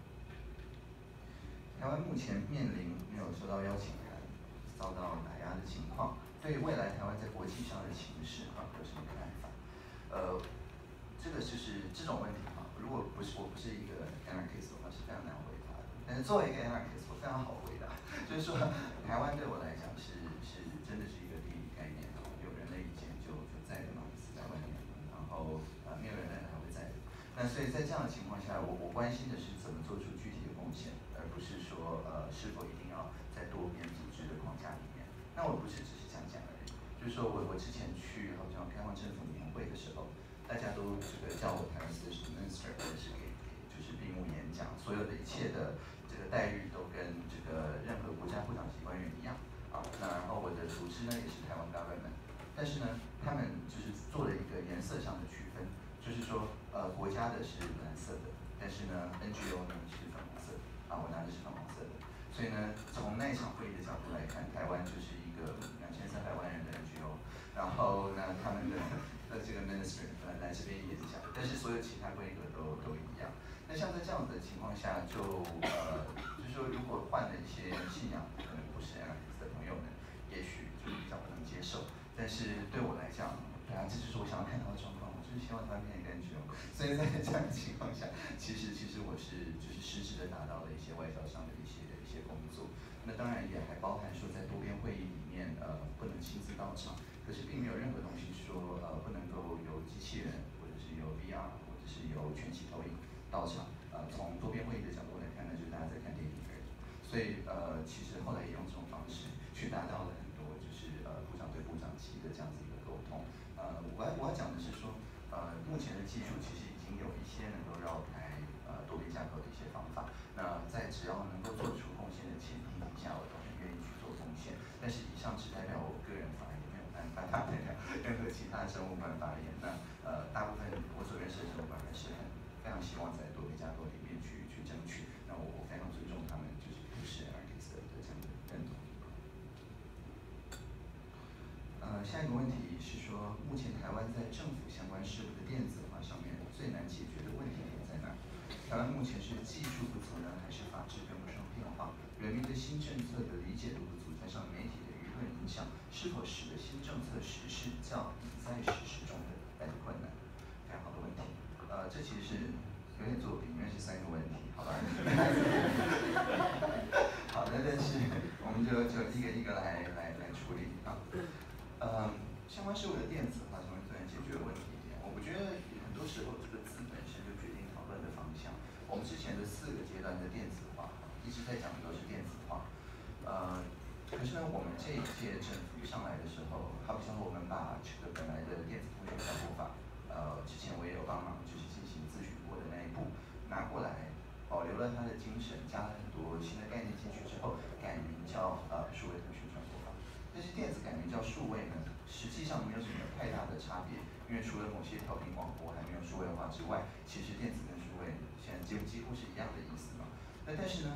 台湾目前面临没有收到邀请函，遭到打压的情况，对未来台湾在国际上的情势啊有什么看法？呃，这个就是这种问题哈，如果不是我不是一个 anarchist 的话，是非常难回答的。但是作为一个 anarchist，我非常好回答，就是说台湾对我来讲是是真的是一个地理概念，有人类以前就就在的嘛，四百万年，然后呃没有人类还会在的。那所以在这样的情况下，我我关心的是怎么做出具体的贡献，而不是说呃是否一定要在多边组织的框架里面。那我不是只是讲讲而已，就是说我我之前去好像开放政府年会的时候，大家都这个叫我台湾 Special Minister， 或者是给就是闭幕演讲，所有的一切的这个待遇都跟这个任何国家部长级官员一样啊。那然后我的组织呢也是台湾 government， 但是呢他们就是做了一个颜色上的区分，就是说呃国家的是蓝色的，但是呢 N G O 呢是粉红色啊，我拿的是粉红色的。所以呢，从那场会议的角度来看，台湾就是一个两千三百万人的 N G O， 然后呢，他们的的这个 minister 来来这边演讲，但是所有其他规格都都一样。那像在这样子的情况下，就呃，就是说如果换了一些信仰可能不是 anarchist 的朋友们，也许就比较不能接受。但是对我来讲，对啊，这就是我想要看到的状况，我就是希望台湾变成一个 N G O。所以在这样的情况下，其实其实我是就是实质的达到了一些外交上的一些一些工作。那当然也还包含说在多边会议里面，呃，不能亲自到场，可是并没有任何东西说呃不能够由机器人或者是由 V R 或者是由全息投影到场。呃，从多边会议的角度来看呢，就是大家在看电影而已。所以呃，其实后来也用这种方式去达到了很多就是呃部长对部长级的这样子一个沟通。呃，我要我要讲的是说，呃，目前的技术其实已经有一些能够绕开呃多边架构的一些方法。那在只要能够做出贡献的前提底下，我都很愿意去做贡献。但是以上只代表我个人发言，没有办法代表任何其他政务官发言。那呃，大部分我所认识的政务官还是很非常希望在多边架构里面去去争取。那我我非常尊重他们，就是不是 anarchist 的这样的认同。呃，下一个问题是说，目前台湾在政府相关事务的电子化上面最难解决的问题点在哪？台湾目前是技术不足呢，还是法制跟不上变化？人民对新政策的理解度不足，加上媒体的舆论影响，是否使得新政策实施较已在实施中的来的困难？非常好的问题。呃，这其实是有点作弊，因为是三个问题，好吧？好的，但是我们就就一个一个来来来处理啊。呃，相关事务的电子化成为最难解决的问题点。我觉得很多时候这个字本身就决定讨论的方向。我们之前的四个阶段的电子化，一直在讲的都是电子化。呃，可是呢，我们这一届政府上来的时候，好比说我们把这个本来的电子通讯传播法，呃，之前我也有帮忙，就是进行咨询过的那一步拿过来，保留了它的精神，加了很多新的概念进去之后，改名叫呃数位通讯传播法。但是电子改名叫数位呢，实际上没有什么太大的差别，因为除了某些调频广播还没有数位化之外，其实电子跟数位现在几几乎是一样的意思嘛。那但是呢，呃，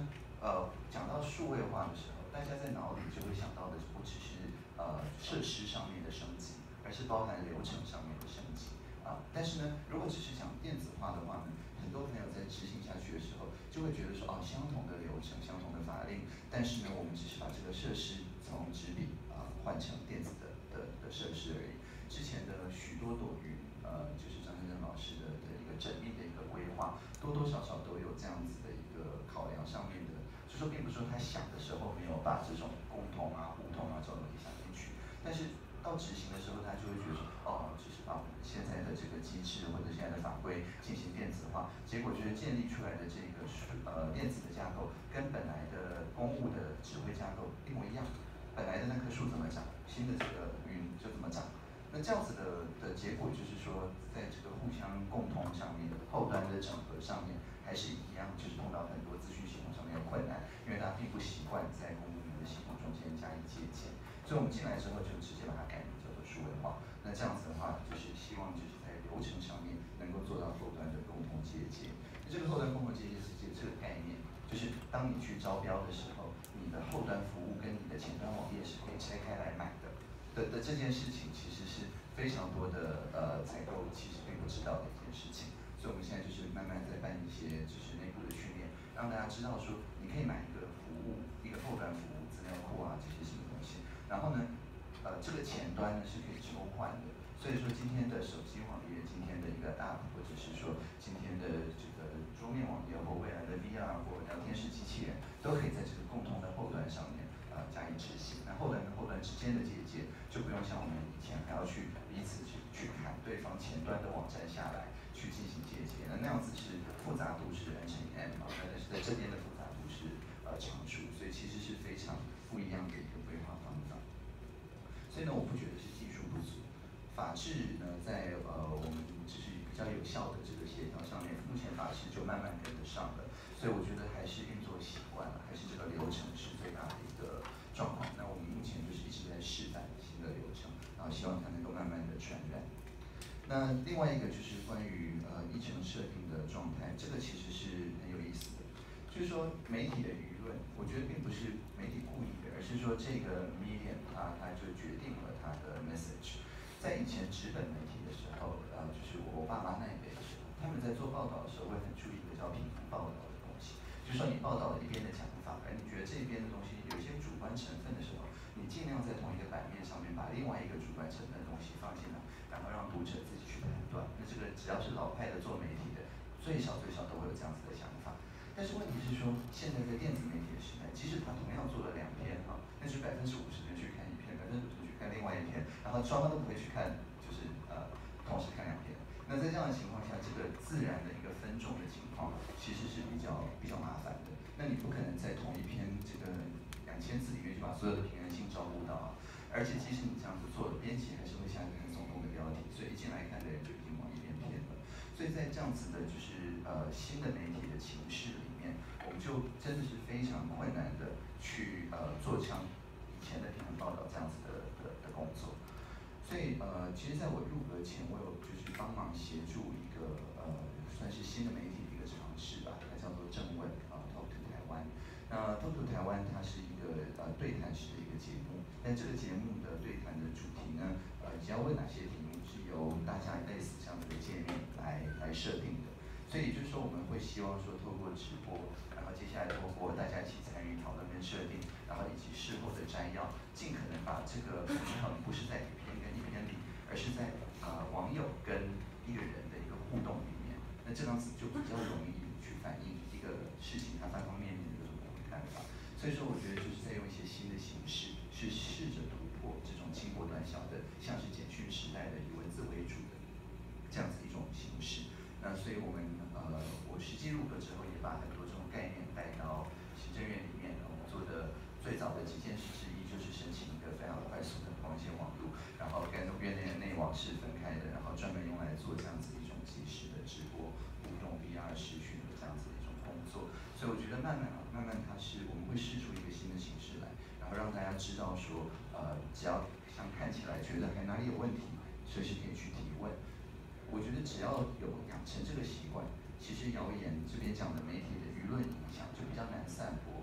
呃，讲到数位化的时候，大家在脑里就会想到的不只是呃设施上面的升级，而是包含流程上面的升级啊。但是呢，如果只是讲电子化的话呢，很多朋友在执行下去的时候，就会觉得说，哦，相同的流程，相同的法令，但是呢，我们只是把这个设施从纸笔啊换成电子的的的设施而已。之前的许多朵云，呃，就是张先生老师的的一个缜密的一个规划，多多少少都有这样子的一个考量上面的，就说并不是说他想的时候没有把这种共同啊、互通啊这种东西想进去，但是到执行的时候，他就会觉得说，哦，就是把我们现在的这个机制或者现在的法规进行电子化，结果就是建立出来的这个呃电子的架构跟本来的公务的指挥架构一模一样，本来的那棵树怎么长，新的这个云就怎么长。那这样子的的结果就是说，在这个互相共通上面，后端的整合上面还是一样，就是碰到很多资讯系统上面的困难，因为大家并不习惯在公务员的系统中间加以借鉴，所以我们进来之后就直接把它改名叫做数位化。那这样子的话，就是希望就是在流程上面能够做到后端的共同借鉴。这个后端共同借鉴是这个概念，就是当你去招标的时候，你的后端服务跟你的前端网页是可以拆开来买的。的的这件事情其实是非常多的呃采购其实并不知道的一件事情，所以我们现在就是慢慢在办一些就是内部的训练，让大家知道说你可以买一个服务，一个后端服务资料库啊这些什么东西，然后呢，呃这个前端呢是可以抽换的，所以说今天的手机网页、今天的一个 App 或者是说今天的这个桌面网页或未来的 V R 或聊天室机器人，都可以在这个共同的后端上面呃加以执行。那后端跟后端之间的结界，就不用像我们以前还要去彼此去去砍对方前端的网站下来去进行借鉴，那那样子是复杂度是 n 乘以 n 嘛，但是在这边的复杂度是呃常数，所以其实是非常不一样的一个规划方法。所以呢，我不觉得是技术不足，法治呢在呃我们就是比较有效的这个协调上面，目前法治就慢慢跟得上了，所以我觉得还是运作习惯了，还是这个流程是最大的一个状况。那我们目前就是一直在试办新的流程，然后希望它能够慢慢的传染。那另外一个就是关于呃议程设定的状态，这个其实是很有意思的，就是说媒体的舆论，我觉得并不是媒体故意的，而是说这个 medium 它它就决定了它的 message。在以前纸本媒体的时候，呃，就是我爸妈那一辈的时候，他们在做报道的时候会很注意一个叫评分报道的东西，就是说你报道了一边的讲法，而你觉得这边的东西有一些主观成分的时候，你尽量在同一个版面上面把另外一个主观成分的东西放进来，然后让读者自己去判断。那这个只要是老派的做媒体的，最少最少都会有这样子的想法。但是问题是说，现在在电子媒体的时代，即使他同样做了两篇啊，但是百分之五十人去看一篇，百分之五十去看另外一篇，然后双方都不会去看，就是呃同时看两篇。那在这样的情况下，这个自然的一个分众的情况，其实是比较比较麻烦的。那你不可能在同一篇这个两千字里面就把所有的平衡性照顾到啊。而且即使你这样子做了，编辑还是会下一个很耸动的标题，所以一进来看的人就已经往一边偏了。所以在这样子的，就是呃新的媒体的形式里面，我们就真的是非常困难的去呃做像以前的评论报道这样子的的的工作。所以呃，其实在我入阁前，我有就是帮忙协助一个呃算是新的媒体的一个尝试吧，它叫做正问啊 Talk to 台湾。那 Talk to 台湾它是一个呃对谈式的一个节目，但这个节目的对谈的主题呢，呃只要问哪些题目是由大家类似这样子的界面来来设定的。所以也就是说，我们会希望说，透过直播，然后接下来透过大家一起参与讨论跟设定，然后以及事后的摘要，尽可能把这个平衡不是在一篇跟一篇里，而是在呃网友跟一个人的一个互动里面。那这样子就比较容易去反映一个事情它方方面面的各种不同的看法。所以说，我觉得就是在用一些新的形式，去试着突破这种轻薄短小的，像是简讯时代的以文字为主的这样子一种形式。那所以我们呃，我实际入阁之后，也把很多这种概念带到行政院里面。我们做的最早的几件事之一，就是申请一个非常快速的光纤网路，然后跟院内内网是分开的，然后专门用来做这样子一种即时的直播互动 V R 视讯的这样子的一种工作。所以我觉得慢慢啊，慢慢它是我们会试出一个新的形式来，然后让大家知道说，呃，只要像看起来觉得还哪里有问题，随时可以去提问。我觉得只要有养成这个习惯，其实谣言这边讲的媒体的舆论影响就比较难散播。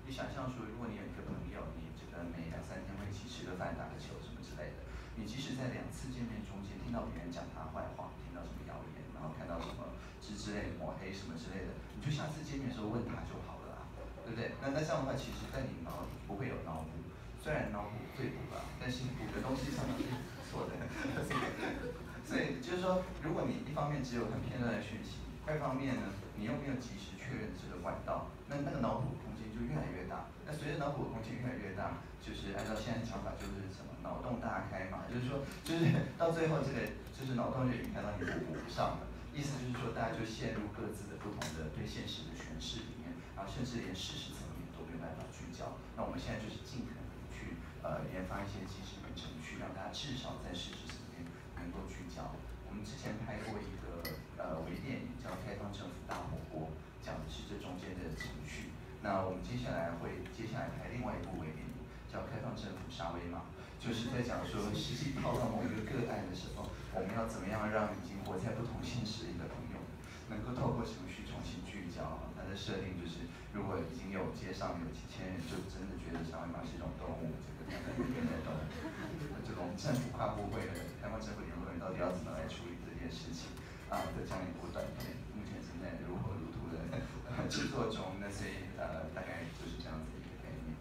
你想象说，如果你有一个朋友，你这个每两三天会一起吃个饭、打个球什么之类的，你即使在两次见面中间听到别人讲他坏话，听到什么谣言，然后看到什么之之类的抹黑什么之类的，你就下次见面的时候问他就好了啦，对不对？那那这样的话，其实在你脑里不会有脑补，虽然脑补会补啦，但是补的东西常常是错的。所以就是说，如果你一方面只有很片段的讯息，二方面呢，你又没有及时确认这个管道，那那个脑补空间就越来越大。那随着脑补的空间越来越大，就是按照现在讲法就是什么脑洞大开嘛，就是说，就是到最后这个就是脑洞就已经开到你补不上了。意思就是说，大家就陷入各自的不同的对现实的诠释里面，然后甚至连事实层面都没有办法聚焦。那我们现在就是尽可能去呃研发一些机制跟程序，让大家至少在事实层面能够聚焦。我们之前拍过一个呃微电影叫《开放政府大火锅》，讲的是这中间的程序。那我们接下来会接下来拍另外一部微电影，叫《开放政府沙威玛》，就是在讲说实际套到某一个个案的时候，我们要怎么样让已经活在不同现实里的朋友，能够透过程序重新聚焦。它的设定就是，如果已经有街上有几千人就真的觉得沙威玛是一种动物，这个可能有点懂。这种政府跨部会的开放政府联络人到底要怎么来处理这件事情啊的这样一部短片，目前正在如火如荼的制作中。那所以呃大概就是这样子一个概念。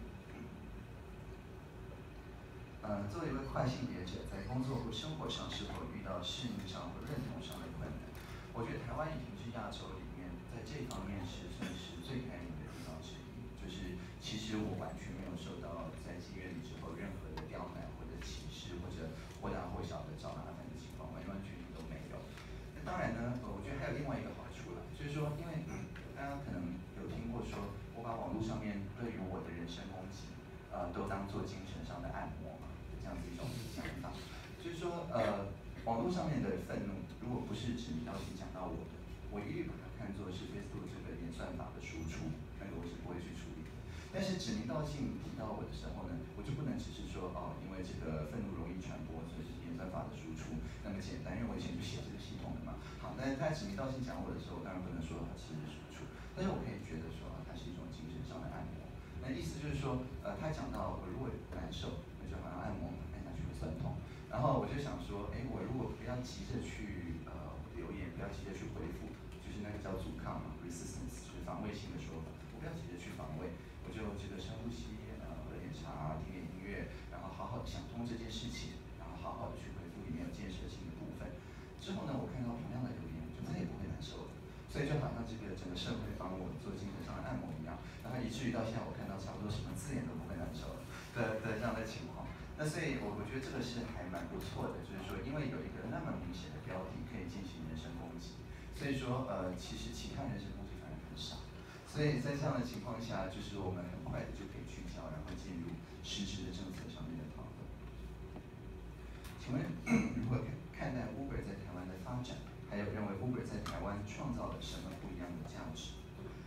呃，作为一位跨性别者，在工作或生活上是否遇到适应上或认同上的困难？我觉得台湾已经是亚洲里面在这方面是算是最开明的地方之一。就是其实我完全没有受到在进院里之后任何的刁难或者歧视或者或大或小的找麻烦的情况，完完全全都没有。那当然呢，呃，我觉得还有另外一个好处啦，就是说，因为、嗯、大家可能有听过说，我把网络上面对于我的人身攻击，呃，都当做精神上的按摩嘛，这样子一种想法。就是说，呃，网络上面的愤怒，如果不是指名道姓讲到我的，我一律把它看作是 Facebook 这个演算法的输出，那个我是不会去处理的。但是指名道姓提到我的时候呢，我就不能只是说哦，因为这个愤怒容易传播，所以是演算法的输出那么简单，因为我以前就写这个系统的嘛。好，但是他指名道姓讲我的时候，当然不能说它是输出，但是我可以觉得说它是一种精神上的按摩。那意思就是说，呃，他讲到我如果难受，那就好像按摩按下去会酸痛。然后我就想说，哎，我如果不要急着去呃留言，不要急着去回复，就是那个叫阻抗嘛 ，resistance，就是防卫性的说法，我不要急着去防卫。我就这个深呼吸，呃，喝点茶，听点音乐，然后好好的想通这件事情，然后好好的去回复里面有建设性的部分。之后呢，我看到同样的留言，就再也不会难受了。所以就好像这个整个社会帮我做精神上的按摩一样，然后以至于到现在我看到差不多什么字眼都不会难受了的的这样的情况。那所以我我觉得这个是还蛮不错的，就是说因为有一个那么明显的标题可以进行人身攻击，所以说呃其实其他人身攻击反而很少。所以在这样的情况下，就是我们很快的就可以聚焦，然后进入实质的政策上面的讨论。请问，如何看待 Uber 在台湾的发展？还有认为 Uber 在台湾创造了什么不一样的价值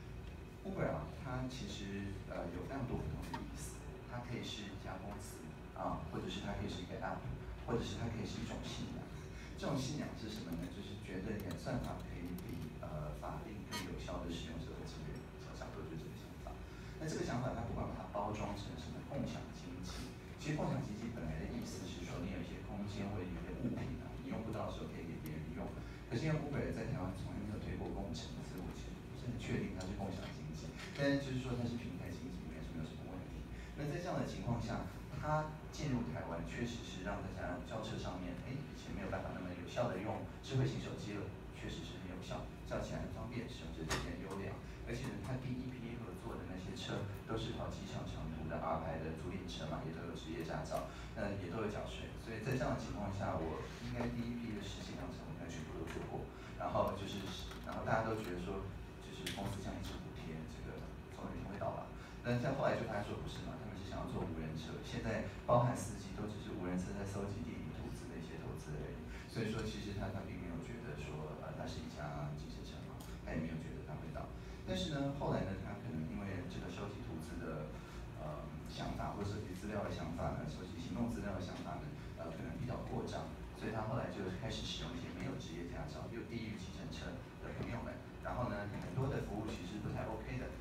？Uber 啊，它其实呃有非常多不同的意思，它可以是一家公司啊，或者是它可以是一个 App， 或者是它可以是一种信仰。这种信仰是什么呢？就是觉得演算法可以比呃法定更有效的使用者的资源。差不多就是这个想法。那这个想法，它不管把它包装成什么共享经济，其实共享经济本来的意思是说，你有一些空间或者有一些物品啊，你用不到的时候可以给别人用。可是因为 Uber 在台湾从来没有推过共乘，所以我其实不是很确定它是共享经济。但是就是说它是平台经济，应该是没有什么问题。那在这样的情况下，它进入台湾确实是让大家叫车上面，哎，以前没有办法那么有效的用智慧型手机了，确实是很有效，叫起来很方便，使用者体验优良。而且呢，它第一批合作的那些车都是跑机场长途的 R 牌的租赁车嘛，也都有职业驾照，呃，也都有缴税。所以在这样的情况下，我应该第一批的实习量程我应该全部都做过。然后就是，然后大家都觉得说，就是公司这样一直补贴，这个总有一天会到吧。但是在后来就发现说不是嘛，他们是想要做无人车，现在包含司机都只是无人车在收集地理图资的一些投资而已。所以说，其实他他并没有觉得说，呃，它是一家计程车嘛，他也没有觉得它会到。但是呢，后来呢，他可能因为这个收集图资的呃想法，或者收集资料的想法呢，收集行动资料的想法呢，呃，可能比较扩张，所以他后来就开始使用一些没有职业驾照又低于计程车的朋友们。然后呢，很多的服务其实不太 OK 的，但是没有关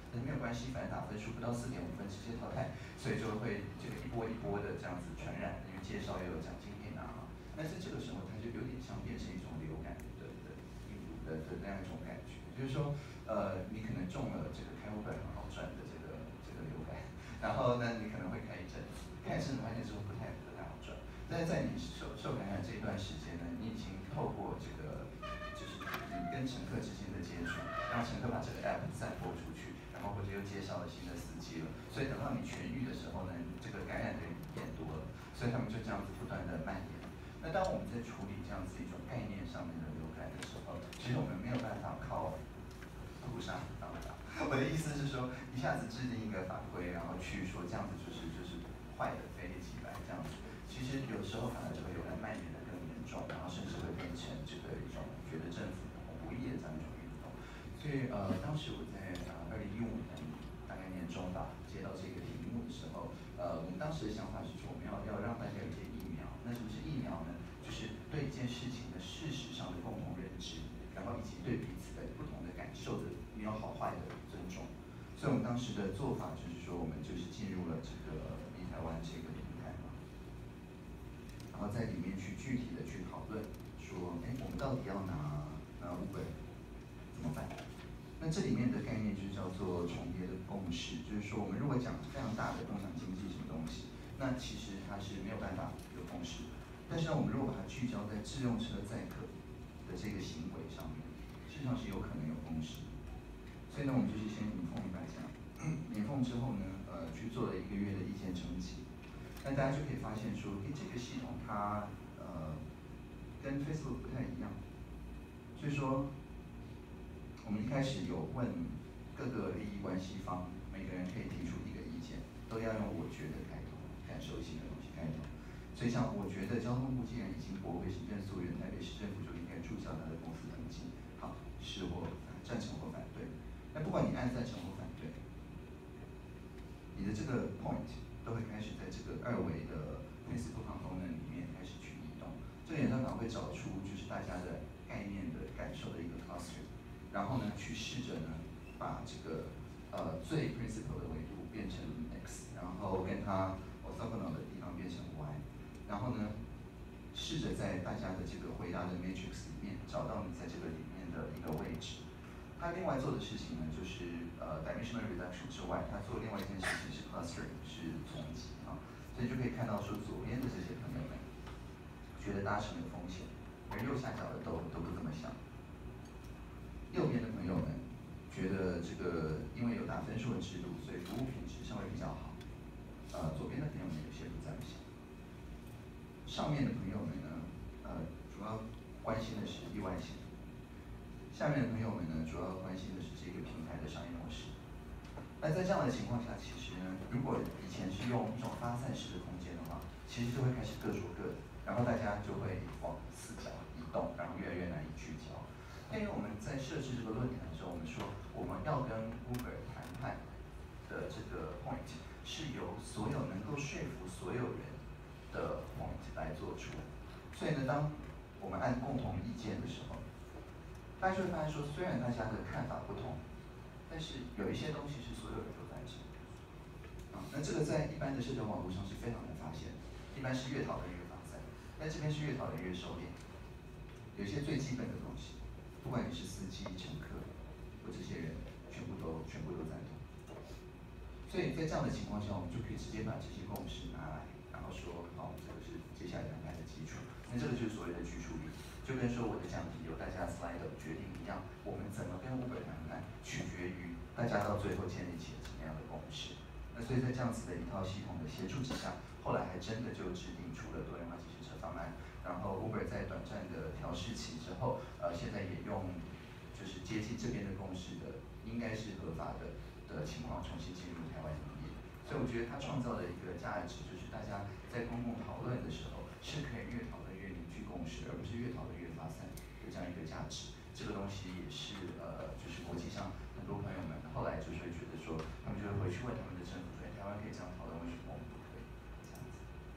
关系，反正打分数不到四点五分直接淘汰，所以就会这个一波一波的这样子传染，因为介绍又有奖金可以拿嘛。但是这个时候它就有点像变成一种流感的的的的那样一种感觉，就是说，呃，你可能中了这个开户本很好赚的这个这个流感，然后呢，你可能会开一阵子，开一阵子发现之后不太不太好赚，但是在你受受感染这一段时间呢，你已经透过这个就是你跟乘客之间的接触，让乘客把这个 app 散播出去，然后或者又介绍了新的司机了，所以等到你痊愈的时候呢，这个感染的人变多了，所以他们就这样子不断的蔓延。那当我们在处理这样子一种概念上面的流感的时候，其实我们没有办法靠路上方法。我的意思是说，一下子制定一个法规，然后去说这样子就是就是坏的非黑即白这样子，其实有时候反而就会流感蔓延的更严重，然后甚至会变成这个一种觉得政府无意的这样一种运动。所以呃，当时我在呃二零一五年大概年中吧接到这个题目的时候，呃，我们当时的想法是说，我们要要让大家有一些疫苗。那什么是疫苗呢？就是对一件事情的事实上的共同认知，然后以及对彼此的不同的感受的没有好坏的尊重。所以我们当时的做法就是说，我们就是进入了这个一台湾这个平台嘛，然后在里面去具体的去讨论，说，哎，我们到底要拿拿Uber怎么办？那这里面的概念就是叫做重叠的共识，就是说我们如果讲非常大的共享经济什么东西，那其实它是没有办法有共识的。但是呢，我们如果把它聚焦在自用车载客的这个行为上面，事实上是有可能有共识。所以呢，我们就是先引凤一百家，引凤之后呢，呃，去做了一个月的意见征集。那大家就可以发现说，哎，这个系统它呃跟 Facebook 不太一样，所以说。我们一开始有问各个利益关系方，每个人可以提出一个意见，都要用我觉得开头，感受性的东西开头。所以像我觉得交通部既然已经驳回行政诉愿，台北市政府就应该注销他的公司登记。好，是或赞成或反对。那不管你按赞成或反对，你的这个 point 都会开始在这个二维的 principal component 里面开始去移动。这个演算法会找出就是大家的概念的感受的一个 cluster。然后呢，去试着呢，把这个呃最 principal 的维度变成 x， 然后跟它 orthogonal 的地方变成 y， 然后呢，试着在大家的这个回答的 matrix 里面找到你在这个里面的一个位置。它另外做的事情呢，就是呃 dimensional reduction 之外，它做另外一件事情是 clustering， 是总集啊，所以就可以看到说左边的这些朋友们觉得搭乘有风险，而右下角的都都不这么想。右边的朋友们觉得这个因为有打分数的制度，所以服务品质稍微比较好。呃，左边的朋友们有些不这么想。上面的朋友们呢，呃，主要关心的是意外险。下面的朋友们呢，主要关心的是这个平台的商业模式。那在这样的情况下，其实呢，如果以前是用一种发散式的空间的话，其实就会开始各说各的，然后大家就会往四角移动，然后越来越难以聚焦。因为我们在设置这个论坛的时候，我们说我们要跟 Uber 谈判的这个 point 是由所有能够说服所有人的 point 来做出。所以呢，当我们按共同意见的时候，大家就会发现说，虽然大家的看法不同，但是有一些东西是所有人都赞成。啊，那这个在一般的社交网络上是非常难发现的，一般是越讨论越发散，但这边是越讨论越收敛。有一些最基本的东西。不管你是司机、乘客，或这些人，全部都全部都赞同。所以在这样的情况下，我们就可以直接把这些共识拿来，然后说，好，这个是接下来谈判的基础。那这个就是所谓的拘束力，就跟说我的讲题由大家 slide 决定一样，我们怎么跟 Uber 谈判，取决于大家到最后建立起了什么样的共识。那所以在这样子的一套系统的协助之下，后来还真的就制定出了多元化计程车方案。然后 Uber 在短暂的调试期之后，呃，现在也用就是接近这边的共识的，应该是合法的的情况重新进入台湾营业。所以我觉得它创造的一个价值，就是大家在公共讨论的时候，是可以越讨论越凝聚共识，而不是越讨论越发散的这样一个价值。这个东西也是呃，就是国际上很多朋友们后来就是会觉得说，他们就会回去问他们的政府说，台湾可以这样讨论，为什么我们不可以？这样子。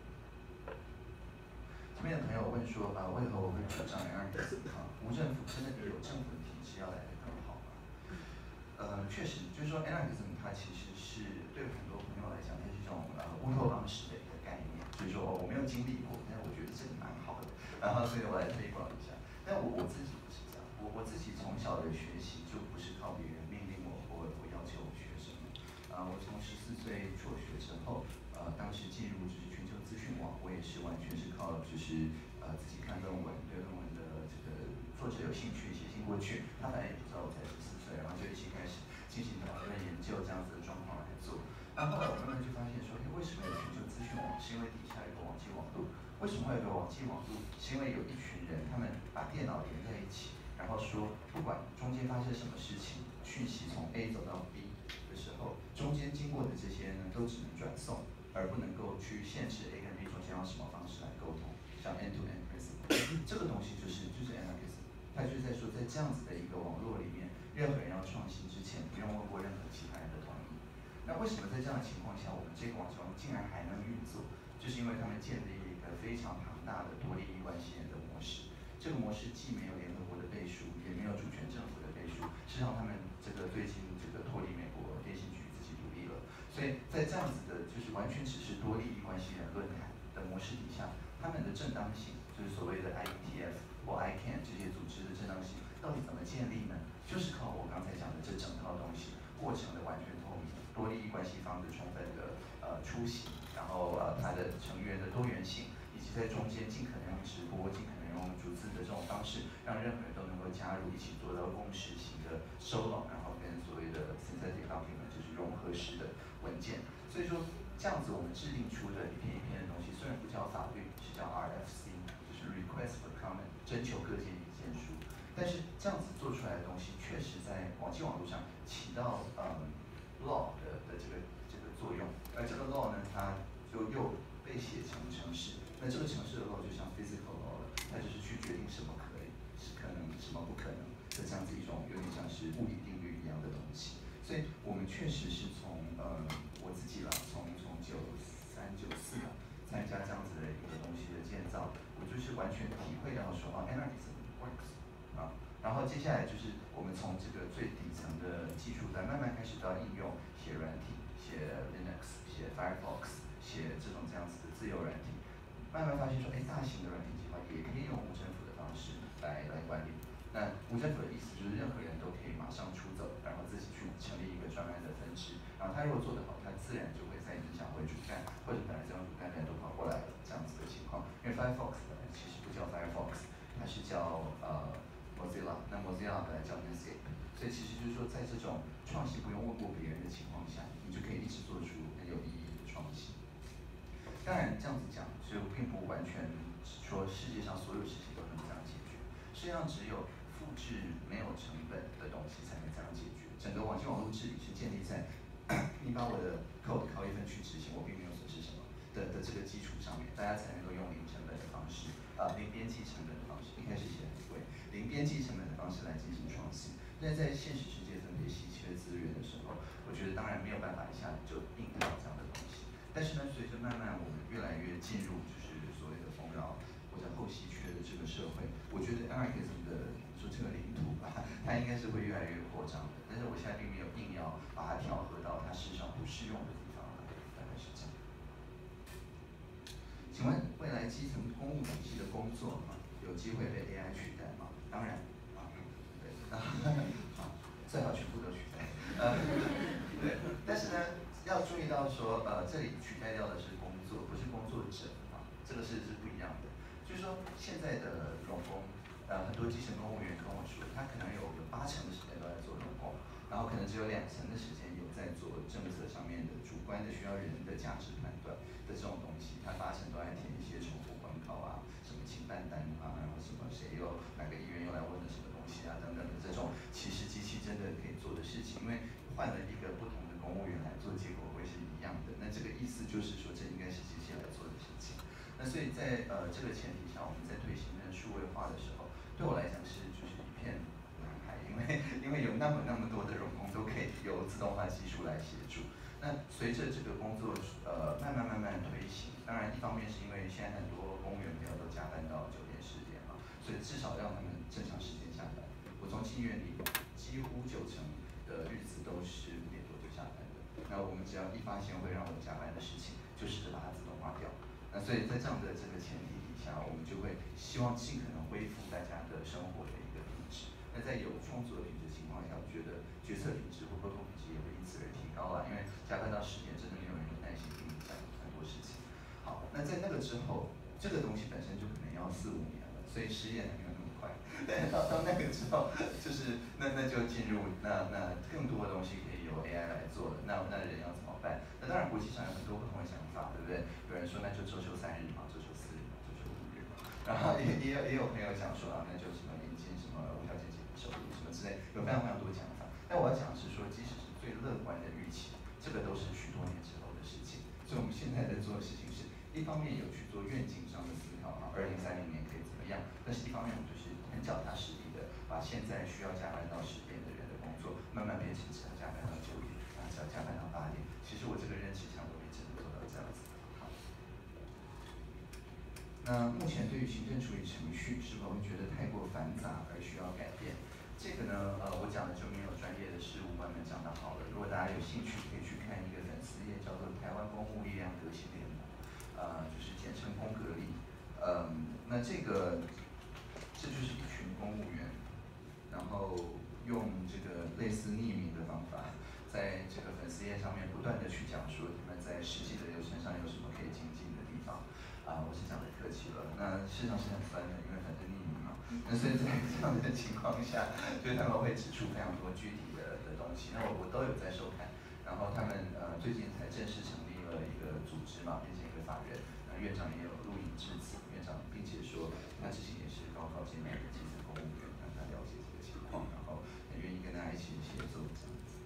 这边的朋友问说，啊、呃，为何我会主张 R T C 啊？无政府真的比有政府的体制要来得更好吗？呃， 呃，确实，就是说 anarchism 它其实是对很多朋友来讲，它是一种呃乌托邦式的一个概念，就是说哦，我没有经历过，但是我觉得这个蛮好的，然后所以我来推广一下。但我我自己不是这样，我我自己从小的学习就不是靠别人命令我或我要求我学什么。啊、呃，我从十四岁辍学之后，呃，当时进入就是全球资讯网，我也是完全是靠就是呃自己看论文，对论文的这个作者有兴趣，写信过去，他反正也不知道我才十四岁，然后就一起开始进行讨论研究这样子的状况来做。那后来我慢慢就发现说，哎，为什么有全球资讯网？是因为底下有个网际网路。为什么会有个网际网路？是因为有一群人，他们把电脑连在一起，然后说，不管中间发生什么事情，讯息从 A 走到 B 的时候，中间经过的这些呢，都只能转送，而不能够去限制 A 跟 B 中间用什么方式来沟通，像 end-to-end principle。这个东西就是就是 anarchism， 它就是在说，在这样子的一个网络里面，任何人要创新之前，不用问过任何其他人的同意。那为什么在这样的情况下，我们这个网络竟然还能运作？就是因为他们建立了一个非常庞大的多利益关系人的模式。这个模式既没有联合国的背书，也没有主权政府的背书，事实上他们这个最近这个脱离美国电信局自己独立了。所以在这样子的，就是完全只是多利益关系人论坛的模式底下，他们的正当性，就是所谓的 I E T F 或 I C A N 这些组织的正当性，到底怎么建立呢？就是靠我刚才讲的这整套东西，过程的完全透明，多利益关系方的充分的呃出席，然后呃它的成员的多元性，以及在中间尽可能用直播、尽可能用逐字的这种方式，让任何人都能够加入，一起做到共识型的收拢，然后跟所谓的 synthetic document 就是融合式的文件。所以说这样子我们制定出的一篇一篇的东西，虽然不叫法律，是叫 R F C， 就是 Request for Comment， 征求各界意见书。但是这样子做出来的东西，确实在网际网络上起到嗯 law 的的这个这个作用，而这个 law 呢，它就又被写成程式。那这个程式的 law 就像 physical law 了，它就是去决定什么可以，是可能，什么不可能的这样子一种有点像是物理定律一样的东西。所以我们确实是从呃我自己啦，从从九三九四啊参加这样子的一个东西的建造，我就是完全体会到说啊 anarchism works 啊。然后接下来就是我们从这个最底层的技术，再慢慢开始到应用，写软体，写 Linux， 写 Firefox， 写这种这样子的自由软体，慢慢发现说，哎，大型的软体计划也可以用无政府的方式来来管理。那无政府的意思就是任何人都可以马上出走，然后自己去成立一个专案的分支，然后他如果做得好，他自然就会在影响为主干，或者本来这种主干的人都跑过来了这样子的情况。因为 Firefox 本来其实不叫 Firefox， 它是叫呃 Mozilla， 那 Mozilla 本来叫 Netscape， 所以其实就是说，在这种创新不用问过别人的情况下，你就可以一直做出很有意义的创新。当然这样子讲，就并不完全说世界上所有事情都能这样解决。世界上只有复制没有成本的东西才能这样解决。整个网际网络治理是建立在你把我的 code 拷一份去执行，我并没有损失什么的的这个基础上面，大家才能够用零成本的方式，啊、呃，零边际成本的方式，一开始写很贵，零边际成本的方式来进行创新。但在现实世界分别稀缺资源的时候，我觉得当然没有办法一下子就硬套这样的东西。但是呢，随着慢慢我们越来越进入就是所谓的丰饶或者后稀缺的这个社会，我觉得 anarchism 的说这个领土吧，它应该是会越来越扩张的。但是我现在并没有硬要把它调和到它事实上不适用的地方来，大概是这样。请问未来基层公务体系的工作啊，有机会被 A I 取代吗？当然啊，对啊，好，最好全部都取代。呃，对，但是呢，要注意到说，呃，这里取代掉的是工作，不是工作者啊，这个是是不一样的。就是说，现在的冗工，呃，很多基层公务员跟我说，他可能有有八成的时间都在做冗工，然后可能只有两成的时间有在做政策上面的主观的需要人的价值判断的这种东西，他八成都在填一些重复关考啊，什么请办单啊，然后什么谁又哪个议员又来问了什么东西啊等等的这种，其实机器真的可以做的事情，因为换了一个不同的公务员来做，结果会是一样的。那这个意思就是说，这应该是机器来做的事情。那所以在呃这个前提下，我们在推行那个数位化的时候，对我来讲是就是一片蓝海，因为因为有那么那么多的冗工都可以由自动化技术来协助。那随着这个工作呃慢慢慢慢推行，当然一方面是因为现在很多公务员朋友都加班到九点十点嘛，所以至少让他们正常时间下班。我从进院里几乎九成的的日子都是五点多就下班的。那我们只要一发现会让我加班的事情，就试着把它自动化掉。那所以在这样的这个前提底下，我们就会希望尽可能恢复大家的生活的一个品质。那在有充足的品质情况下，我觉得决策品质或沟通品质也会因此而提高了。因为加班到十点，真的没有人有耐心听你讲很多事情。好，那在那个之后，这个东西本身就可能要四五年了，所以失业还没有那么快。但是到到那个之后，就是那那就进入那那更多的东西可以由 A I 来做了，那那人要怎么办？那当然国际上有很多不同的想法，对不对？有人说那就周休三日嘛，周休四日嘛，周休五日嘛。然后也也有也有朋友讲说啊，那就什么引进什么无条件基本收入什么之类，有非常非常多讲法。但我要讲的是说，即使是最乐观的预期，这个都是许多年之后的事情。所以我们现在在做的事情是，一方面有去做愿景上的思考啊，二零三零年可以怎么样？但是一方面我们就是很脚踏实地的，把现在需要加班到十点的人的工作，慢慢变成只要加班到九点，啊，只要加班到八点。其实我这个任期长度也只能做到这样子。好，那目前对于行政处理程序是否会觉得太过繁杂而需要改变？这个呢，呃，我讲的就没有专业的事务官们讲的好了。如果大家有兴趣，可以去看一个粉丝页，叫做台湾公务力量革新联盟，呃，就是简称公革力。嗯，那这个这就是一群公务员，然后用这个类似匿名的方法，在这个粉丝页上面不断的去讲述他们在实际的流程上有什么可以精进的地方。啊，我是讲的客气了。那事实上是很酸的，因为反正匿名嘛。那所以在这样的情况下，就是他们会指出非常多具体的的东西。那我我都有在收看。然后他们呃最近才正式成立了一个组织嘛，变成一个法人。那院长也有录影致辞，院长并且说他之前也是高考进来的基层公务员，让他了解这个情况，然后很愿意跟大家一起协作这样子。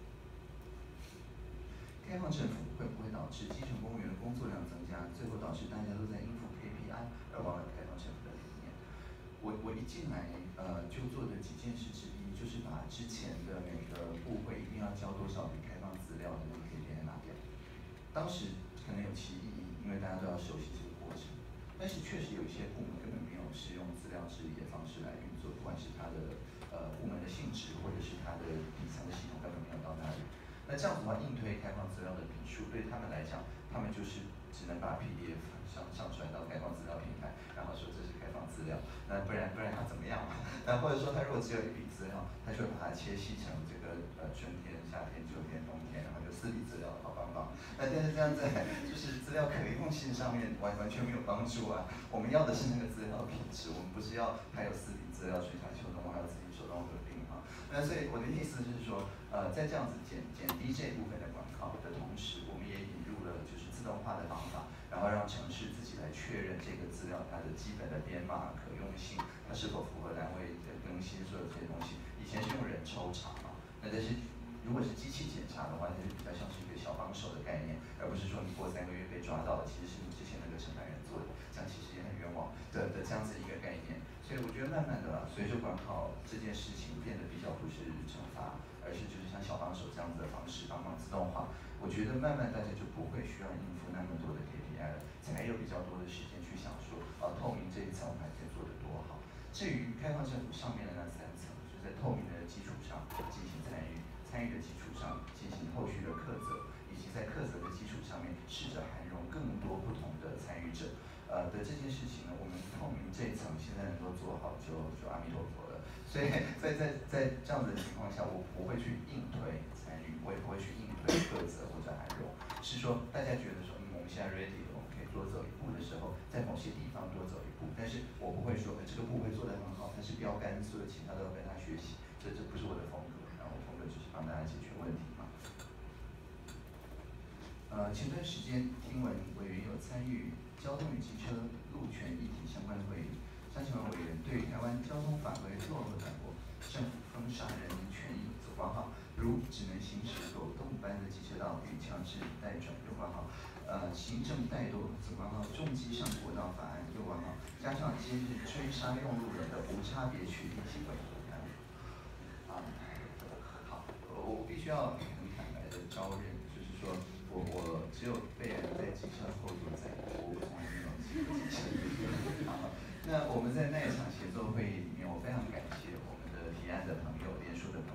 开放政府会不会导致基层公务员的工作量增加，最后导致大家都在应付 K P I， 而忘了开放政府的理念？我我一进来，呃，就做的几件事之一，就是把之前的每个部会一定要交多少笔开放资料的那个 K P I 拿掉。当时可能有其意义，因为大家都要熟悉这个过程。但是确实有一些部门根本没有是用资料治理的方式来运作，不管是它的呃部门的性质，或者是它的底层的系统根本没有到那里。那这样子的话，硬推开放资料的笔数对他们来讲，他们就是只能把 P D F 上上传到开放资料平台，然后说这是开放资料。那不然不然他怎么样嘛？那或者说他如果只有一笔资料，他就会把它切细成这个呃春天、夏天、秋天、冬天，然后就四笔资料，好棒棒。那但是这样在就是资料可用性上面完完全没有帮助啊。我们要的是那个资料品质，我们不是要它有四笔资料春夏秋冬，还有自己手动合并啊。那所以我的意思就是说，呃，在这样子减减低这部分的管考的同时，我们也引入了就是自动化的方法，然后让城市自己来确认这个资料它的基本的编码、可用性，它是否符合栏位的更新，所有这些东西。以前是用人抽查嘛，那但是如果是机器检查的话，它就比较像是一个小帮手的概念，而不是说你过三个月被抓到了，其实是你之前那个承办人做的，这样其实也很冤枉的的这样子一个概念。所以我觉得慢慢的啦，随着管考这件事情变得比较不是惩罚，而是就是像小帮手这样子的方式帮忙自动化，我觉得慢慢大家就不会需要应付那么多的 K P I 了，才有比较多的时间去想说，呃，透明这一层我们还可以做得多好。至于开放政府上面的那三层，就是在透明的基础上进行参与，参与的基础上进行后续的课责，以及在课责的基础上面试着涵容更多不同的参与者。呃的这件事情呢，我们透明这一层现在能够做好就，就阿弥陀佛了。所以在在在这样子的情况下，我不会去硬推参与，我也不会去硬推课责或者涵容，是说大家觉得说，嗯，我们现在 ready 了，我们可以多走一步的时候，在某些地方多走一步，但是我不会说，呃，这个部会做得很好，它是标杆，所有其他都要跟他学习，这这不是我的风格，然后我风格就是帮大家解决问题嘛。呃，前段时间听闻委员有参与交通与机车路权议题相关的会议，想请问委员，对于台湾交通法规落后短薄，政府封杀人民权益走挂号，如只能行驶狗洞般的机车道与强制带转右挂号，呃，行政怠惰走挂号，重机上国道法案右挂号，加上今日追杀用路人的无差别取缔行为，啊，好，我必须要很坦白的招认，就是说。我我只有被人在机车后座载过，我从来没有骑过机车。好，那我们在那一场协作会议里面，我非常感谢我们的提案的朋友、联署的朋友，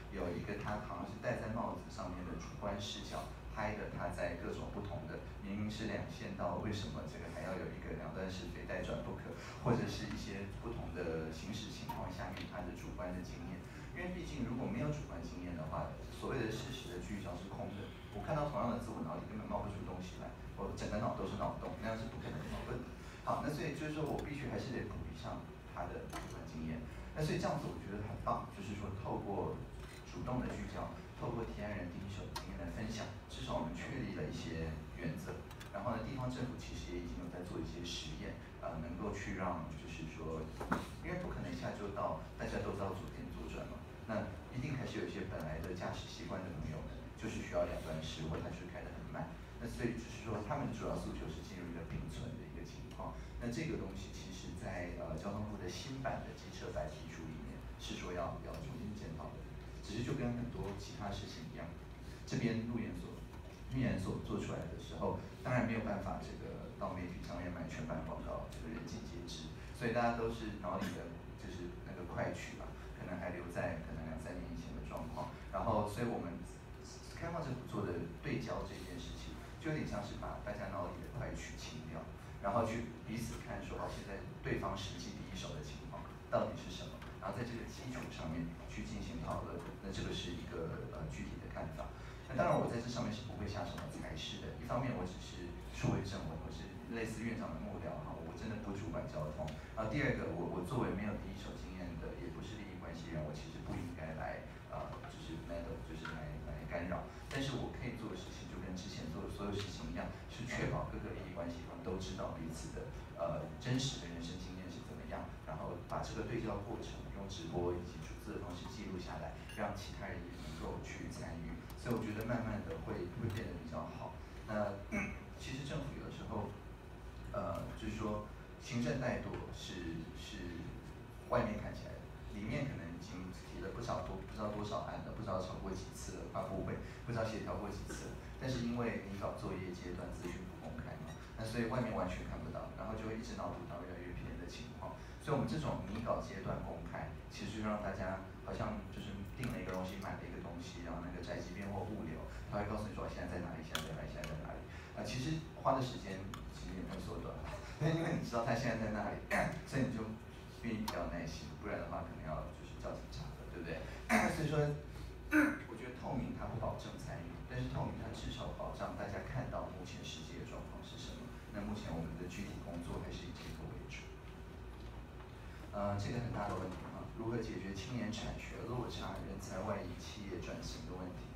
有一个他好像是戴在帽子上面的主观视角拍的，他在各种不同的明明是两线道，为什么这个还要有一个两段式非待转不可，或者是一些不同的行驶情况下面他的主观的经验。因为毕竟如果没有主观经验的话，所谓的事实的聚焦是空的。我看到同样的字，我脑里根本冒不出东西来，我整个脑都是脑洞，那样是不可能讨论的。好，那所以就是说我必须还是得补一上他的主观经验。那所以这样子我觉得很棒，就是说透过主动的聚焦，透过提案人第一手经验的分享，至少我们确立了一些原则。然后呢，地方政府其实也已经有在做一些实验，呃，能够去让就是说，因为不可能一下就到大家都知道左点左转嘛，那一定还是有一些本来的驾驶习惯的朋友们，就是需要两段式，或他就是开得很慢。那所以就是说，他们的主要诉求是进入一个并存的一个情况。那这个东西其实在呃交通部的新版的机车白皮书里面是说要要重新检讨的，只是就跟很多其他事情一样，这边路研所路研所做出来的时候，当然没有办法这个到媒体上面买全版广告，这个人尽皆知，所以大家都是脑里的就是那个快取吧，可能还留在可能两三年以前的状况，然后所以我们开放政府做的对焦这件事情，就有点像是把大家脑里的快取清掉，然后去彼此看说，哦，现在对方实际第一手的情况到底是什么，然后在这个基础上面去进行讨论，那这个是一个呃具体的看法。那当然我在这上面是不会下什么裁示的，一方面我只是数位政委，我是类似院长的幕僚哈，我真的不主管交通。然后第二个，我我作为没有第一手经验的，也不是利益关系人，我其实不应该来呃就是 meddle，就是来来干扰。但是我可以做的事情就跟之前做的所有事情一样，是确保各个利益关系方都知道彼此的呃真实的人生经验是怎么样，然后把这个对焦过程用直播以及逐字的方式记录下来，让其他人也能够去参与。所以我觉得慢慢的会会变得比较好。那其实政府有的时候，呃，就是说行政怠惰是是外面看起来的，里面可能已经提了不少多不知道多少案了，不知道吵过几次了，发布会不知道协调过几次了。但是因为拟稿作业阶段资讯不公开嘛，那所以外面完全看不到，然后就会一直脑补到越来越偏的情况。所以我们这种拟稿阶段公开，其实就让大家好像就是订了一个东西，买了一个东西，然后那个宅急便或物流，他会告诉你说现在在哪里，现在在哪里，现在在哪里。啊、呃，其实花的时间其实也没有缩短，但因为你知道他现在在那里，所以你就愿意比较耐心，不然的话可能要就是叫警察了，对不对？所以说，我觉得透明它不保证参与，但是透明它至少保障大家看到目前实际的状况是什么。那目前我们的具体工作还是以这个为主。呃，这个很大的问题啊，如何解决青年产学落差、人才外移、企业转型的问题？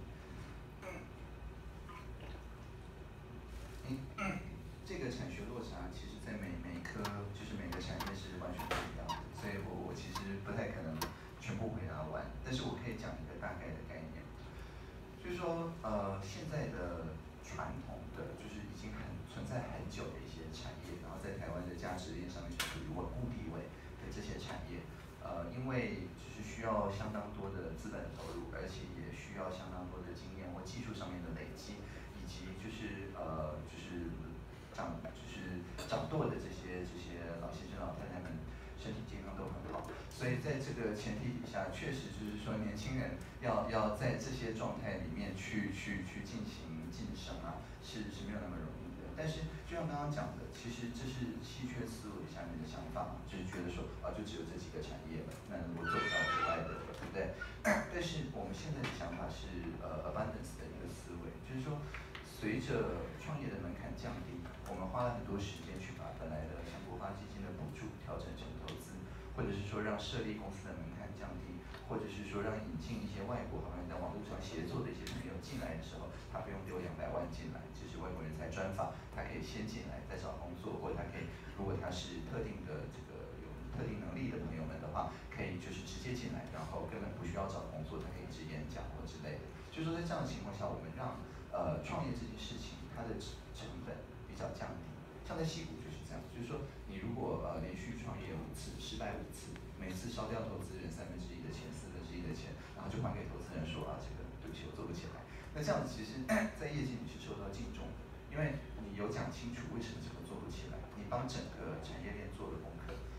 嗯，这个产学落差，其实在每每一科，就是每个产业是完全不一样的，所以我我其实不太可能全部回答完，但是我可以讲一个大概的概念，就是说，呃，现在的传统的，就是已经很存在很久的一些产业，然后在台湾的价值链上面是处于稳固地位的这些产业，呃，因为就是需要相当多的资本投入，而且也需要相当多的经验或技术上面的累积。以及就是呃就是掌就是掌舵的这些这些老先生老太太们身体健康都很好，所以在这个前提底下，确实就是说年轻人要要在这些状态里面去去去进行晋升啊，是是没有那么容易的。但是就像刚刚讲的，其实这是稀缺思维下面的想法，就是觉得说啊就只有这几个产业了，那我做不到国外的，对不对？但是我们现在的想法是呃 abundance 的一个思维，就是说。随着创业的门槛降低，我们花了很多时间去把本来的像国发基金的补助调整成投资，或者是说让设立公司的门槛降低，或者是说让引进一些外国好像在网络上协作的一些朋友进来的时候，他不用丢两百万进来，就是外国人才专法，他可以先进来再找工作，或者他可以，如果他是特定的这个有特定能力的朋友们的话，可以就是直接进来，然后根本不需要找工作，他可以直演讲或之类的。就是说在这样的情况下，我们让呃，创业这件事情，它的成本比较降低。像在矽谷就是这样，就是说，你如果呃连续创业五次，失败五次，每次烧掉投资人三分之一的钱、四分之一的钱，然后就还给投资人说啊，这个对不起，我做不起来。那这样子其实，在业界你是受到敬重的，因为你有讲清楚为什么这个做不起来，你帮整个产业链做了功课。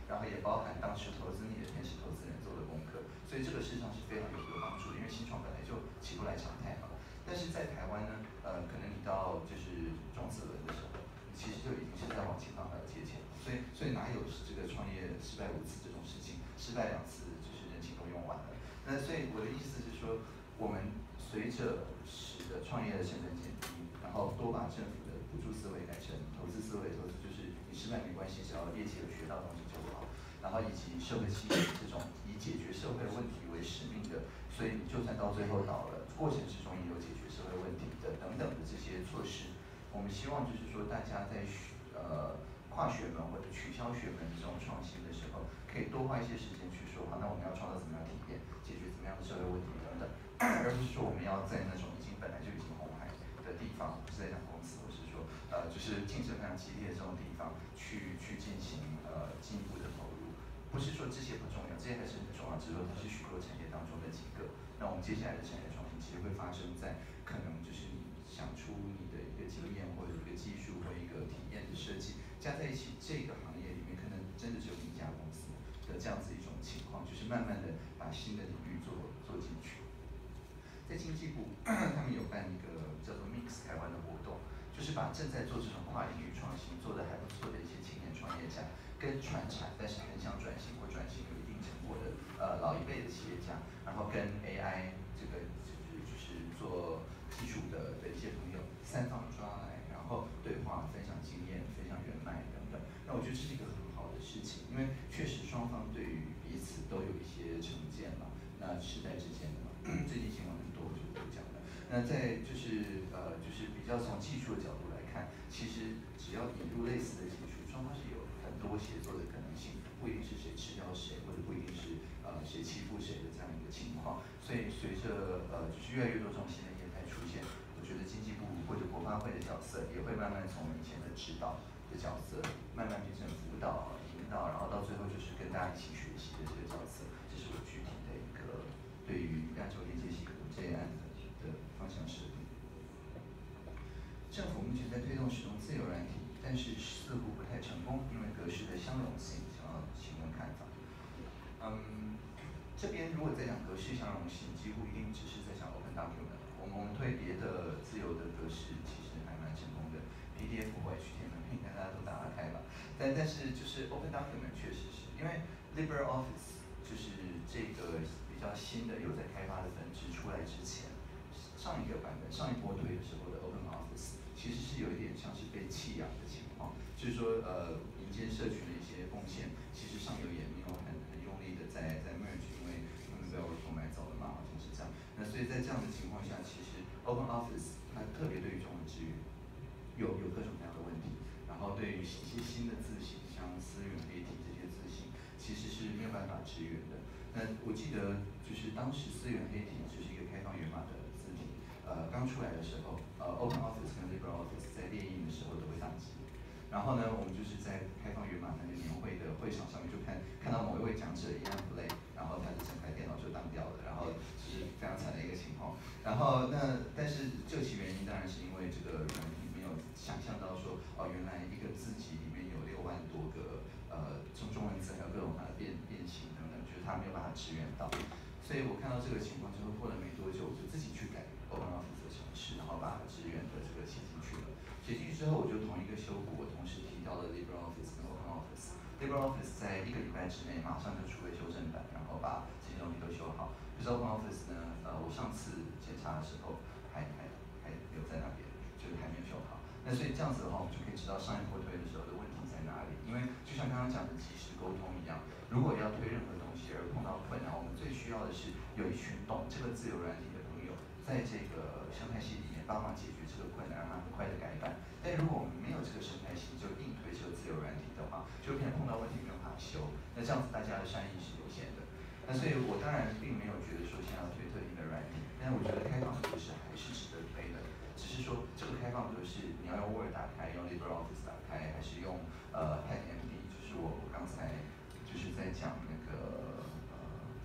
然后也包含当时投资你的天使投资人做的功课，所以这个事实上是非常有有帮助的，因为新创本来就起不来常态嘛。但是在台湾呢，呃，可能你到就是种子轮的时候，你其实就已经是在往前方还要借钱，所以所以哪有这个创业失败五次这种事情，失败两次就是人情都用完了。那所以我的意思是说，我们随着使得创业的成本减低，然后多把政府的补助思维改成投资思维，投资就是你失败没关系，只要业绩有学到东西就好。然后以及社会企业这种以解决社会问题为使命的，所以你就算到最后倒了，过程之中也有解决社会问题的等等的这些措施。我们希望就是说大家在呃跨学门或者取消学门这种创新的时候，可以多花一些时间去说，好，那我们要创造怎么样的体验，解决怎么样的社会问题等等，而不是说我们要在那种已经本来就已经红海的地方，不是在讲公司，我是说呃就是竞争非常激烈的这种地方去去进行呃进一步的投入。不是说这些不重要，这些还是很重要，只是说它是许多产业当中的几个。那我们接下来的产业创新其实会发生在可能就是你想出你的一个经验或者一个技术或一个体验的设计加在一起，这个行业里面可能真的只有你一家公司的这样子一种情况，就是慢慢的把新的领域做做进去。在经济部，他们有办一个叫做 Mix 台湾的活动，就是把正在做这种跨领域创新做得还不错的一些青年创业家，跟传产但是很想转型或转型有一定成果的呃老一辈的企业家，然后跟 A I 这个就是就是做技术的的一些朋友三方抓来，然后对话、分享经验、分享人脉等等。那我觉得这是一个很好的事情，因为确实双方对于彼此都有一些成见嘛，那时代之间的嘛，最近新闻很多就不讲了。那在就是呃就是比较从技术的角度来看，其实只要引入类似的技术，双方是有很多协作的可能性，不一定是谁吃掉谁，或者不一定是呃谁欺负谁的这样一个情况。所以随着呃就是越来越多这种新的业态出现，我觉得经济部或者国发会的角色也会慢慢从以前的指导的角色，慢慢变成辅导、引导，然后到最后就是跟大家一起学习的这个角色。这是我具体的一个对于亚洲连接系统这一案的的方向设定。政府目前在推动使用自由软体，但是似乎不太成功，因为格式的相容性，想要请问看法。嗯，这边如果在讲格式相容性，几乎一定只是在讲 Open Document。我们我们推别的自由的格式，其实还蛮成功的 ，P D F 或 H T M L 应该大家都打得开吧。但但是就是 Open Document 确实是因为 LibreOffice 就是这个比较新的有在开发的本质出来之前，上一个版本上一波推的时候的 OpenOffice 其实是有一点像是被弃养的情况，就是说呃民间社群的一些贡献，其实上游也没有很很用力的在在 merge， 因为他们被 Oracle 买走了嘛，好像是这样。那所以在这样的情况下，其实 OpenOffice 它特别对于中文支援有有各种各样的问题，然后对于一些新的字型，像思源黑体这些字型，其实是没有办法支援的。那我记得就是当时思源黑体就是一个开放源码的字体。呃，刚出来的时候，呃 ，OpenOffice 跟 LibreOffice 在列印的时候都会宕机。然后呢，我们就是在开放源码那个年会的会场上面，就看看到某一位讲者一样 play，然后他的整台电脑就当掉了，然后就是非常惨的一个情况。然后那但是究其原因，当然是因为这个软体没有想象到说，哦，原来一个字集里面有六万多个呃中中文字，还有各种它的变变形等等，就是它没有办法支援到。所以我看到这个情况之后，过了没多久，我就自己去改 OpenOffice 的程式，然后把支援的这个写进去了。写进去之后，我就同一个修补，我同时提到了 LibreOffice 跟 OpenOffice。LibreOffice 在一个礼拜之内马上就出了修正版，然后把这些东西都修好。可是 OpenOffice 呢，呃，我上次检查的时候还还还留在那边，就是还没有修好。那所以这样子的话，我们就可以知道上一波推的时候的问题在哪里。因为就像刚刚讲的即时沟通一样，如果要推任何东西而碰到困难，我们最需要的是有一群懂这个自由软体的朋友，在这个生态系里面帮忙解决这个困难，让它很快的改版。但如果我们没有这个生态系，就硬推这个自由软体的话，就变成碰到问题没有办法修。那这样子大家的善意是有限的。那所以我当然并没有觉得说现在要推特定的软体，但是我觉得开放格式还是值得推的。只是说这个开放格式你要用 Word 打开，用 LibreOffice 打开，还是用呃 PetMD， 就是我我刚才就是在讲那个呃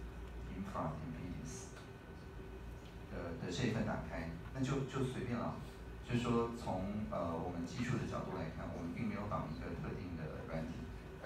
Infront Impedance 的的这一份打开，那就就随便了。就是说从呃我们技术的角度来看，我们并没有绑一个特定的软体，而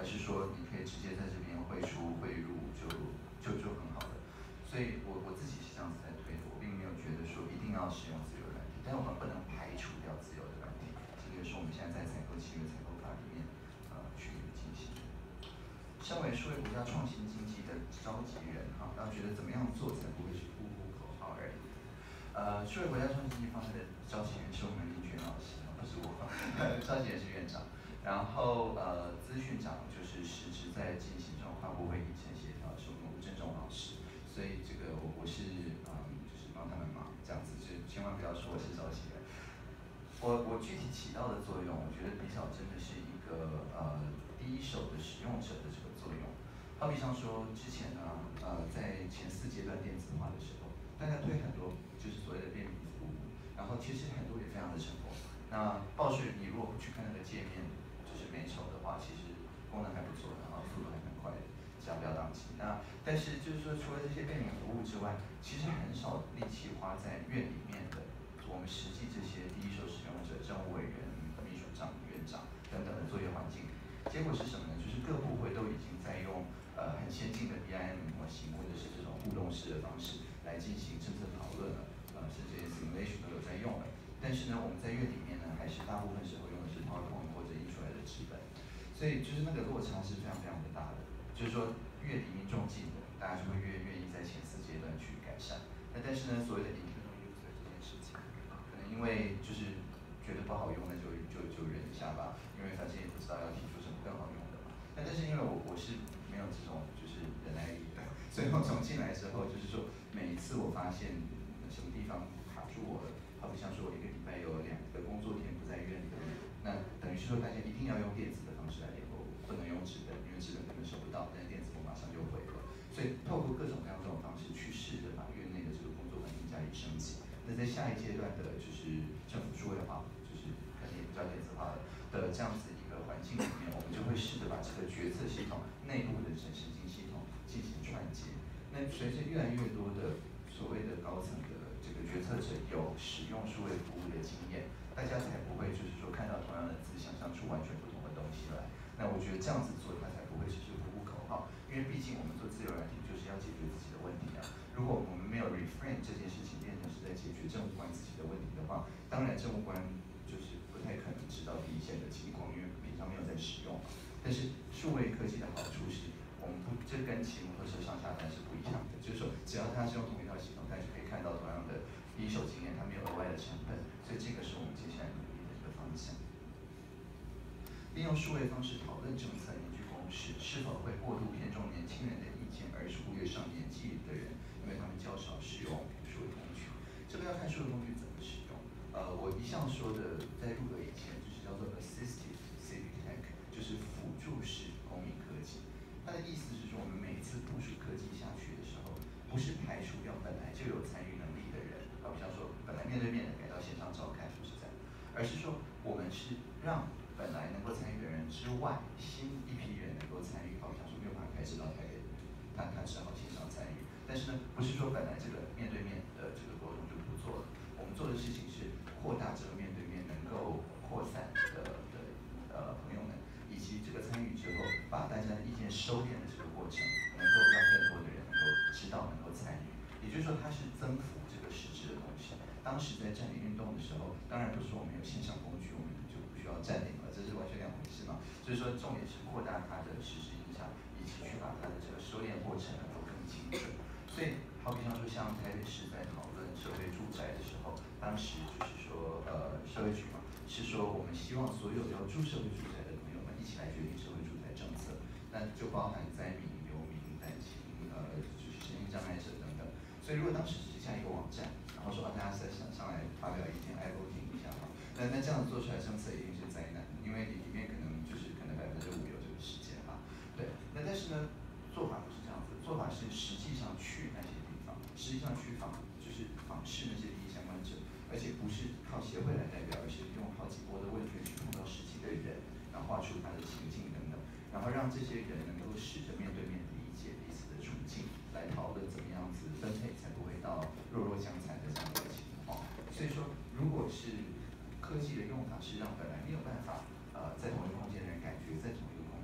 是说你可以直接在这边汇出汇入就就就很好了。所以我我自己是这样子在推的，我并没有觉得说一定要使用自由软体，但我们不能排除掉自由的软体，这个是我们现在在采购契约、采购法里面呃去进行的。身为数位国家创新经济的召集人，哈，然后觉得怎么样做才不会是呼呼口号而已。呃，数位国家创新经济方面的召集人是我们林娟老师，不是我，召集人是院长。然后呃，资讯长就是实质在进行这种跨部会议程协调，是我们吴正中老师。所以这个我我是嗯，就是帮他们忙这样子，就千万不要说我是召集人。我我具体起到的作用，我觉得比较真的是一个呃第一手的使用者的这个作用。好比像说之前呢，呃，在前四阶段电子化的时候，大家推很多就是所谓的便民服务，然后其实很多也非常的成功。那报税你如果不去看那个界面，就是美丑的话，其实功能还不错，然后速度还蛮快的，只要不要宕机。那但是就是说，除了这些便民服务之外，其实很少力气花在院里面的我们实际这些第一手使用者、政务委员、秘书长、院长等等的作业环境。结果是什么呢？就是各部会都已经在用呃很先进的 B I M 模型或者是这种互动式的方式来进行政策讨论了，呃，甚至 simulation 都有在用了。但是呢，我们在院里面呢，还是大部分时候用的是 PowerPoint 或者印出来的纸本，所以就是那个落差是非常非常的大的。就是说，越离民众近的，大家就会越愿意在前四阶段去改善。那但是呢，所谓的 internal user 这件事情，可能因为就是觉得不好用，那就就就忍一下吧，因为反正也不知道要提出什么更好用的嘛。那但是因为我我是没有这种就是忍耐力的，所以我从进来之后，就是说每一次我发现什么地方卡住我了，好比像说我一个礼拜有两个工作天不在院里，那等于是说大家一定要用电子的方式来联络我，不能用纸本，因为纸本可能收不到，但是电子我马上就回了。所以透过各种各样这种方式去试着把院内的这个工作环境加以升级。那在下一阶段的就是政府数位化，就是肯定也比较电子化的的这样子一个环境里面，我们就会试着把这个决策系统内部的神神经系统进行串接。那随着越来越多的所谓的高层的这个决策者有使用数位服务的经验，大家才不会就是说看到同样的字想象出完全不同的东西来。那我觉得这样子做，它才不会只是呼呼口号，因为毕竟我们做自由软体就是要解决自己的问题啊。如果我们没有 reframe 这件事情变成是在解决政务官自己的问题的话，当然政务官就是不太可能知道第一线的情况，因为平常没有在使用嘛。但是数位科技的好处是，我们不这跟骑摩托车上下班是不一样的，就是说只要它是用同一套系统，它就可以看到同样的第一手经验，它没有额外的成本，所以这个是我们接下来努力的一个方向。利用数位方式讨论政策，凝聚共识，是否会过度偏重年轻人的意见，而是忽略上年纪的人，因为他们较少使用数位工具。这个要看数位工具怎么使用。呃，我一向说的，在入格以前，就是叫做 assistive civic tech， 就是辅助式公民科技。它的意思是说，我们每一次部署科技下去的时候，不是排除掉本来就有参与能力的人，好比像说本来面对面的改到线上召开，不是这样，而是说我们是让本来能够参与的人之外，新一批人能够参与。好比像说没有办法开车到台北的人，他他只好线上参与。但是呢，不是说本来这个面对面的这个沟通就不做了，我们做的事情是扩大这个面对面能够扩散的的呃朋友们，以及这个参与之后，把大家的意见收敛的这个过程，能够让更多的人能够知道，能够参与。也就是说，它是增幅这个实质的东西。当时在占领运动的时候，当然不是说我们有线上工具，我们就不需要占领了，这是完全两回事嘛。所以说，重点是扩大它的实质影响，以及去把它的这个收敛过程能够更精准。所以，好比方说像台北市在讨论社会住宅的时候，当时就是说，呃，社会局嘛，是说我们希望所有要住社会住宅的朋友们一起来决定社会住宅政策，那就包含灾民、游民、单亲，呃，就是身心障碍者等等。所以，如果当时只是下一个网站，然后说啊，大家再上上来发表意见，爱voting一下嘛，那那这样子做出来政策一定是灾难，因为里面可能就是可能百分之五有这个时间吧，对。那但是呢，做法不是这样子，做法是实际上去那些地方，实际上去访，就是访视那些利益相关者，而且不是靠协会来代表，而是用好几波的问卷去碰到实际的人，然后画出他的情境等等，然后让这些人能够试着面对面理解彼此的处境，来讨论怎么样子分配才不会到弱弱相残的这样的一个情况。所以说，如果是科技的用法是让本来没有办法呃在同一个空间的人感觉在同一个空间，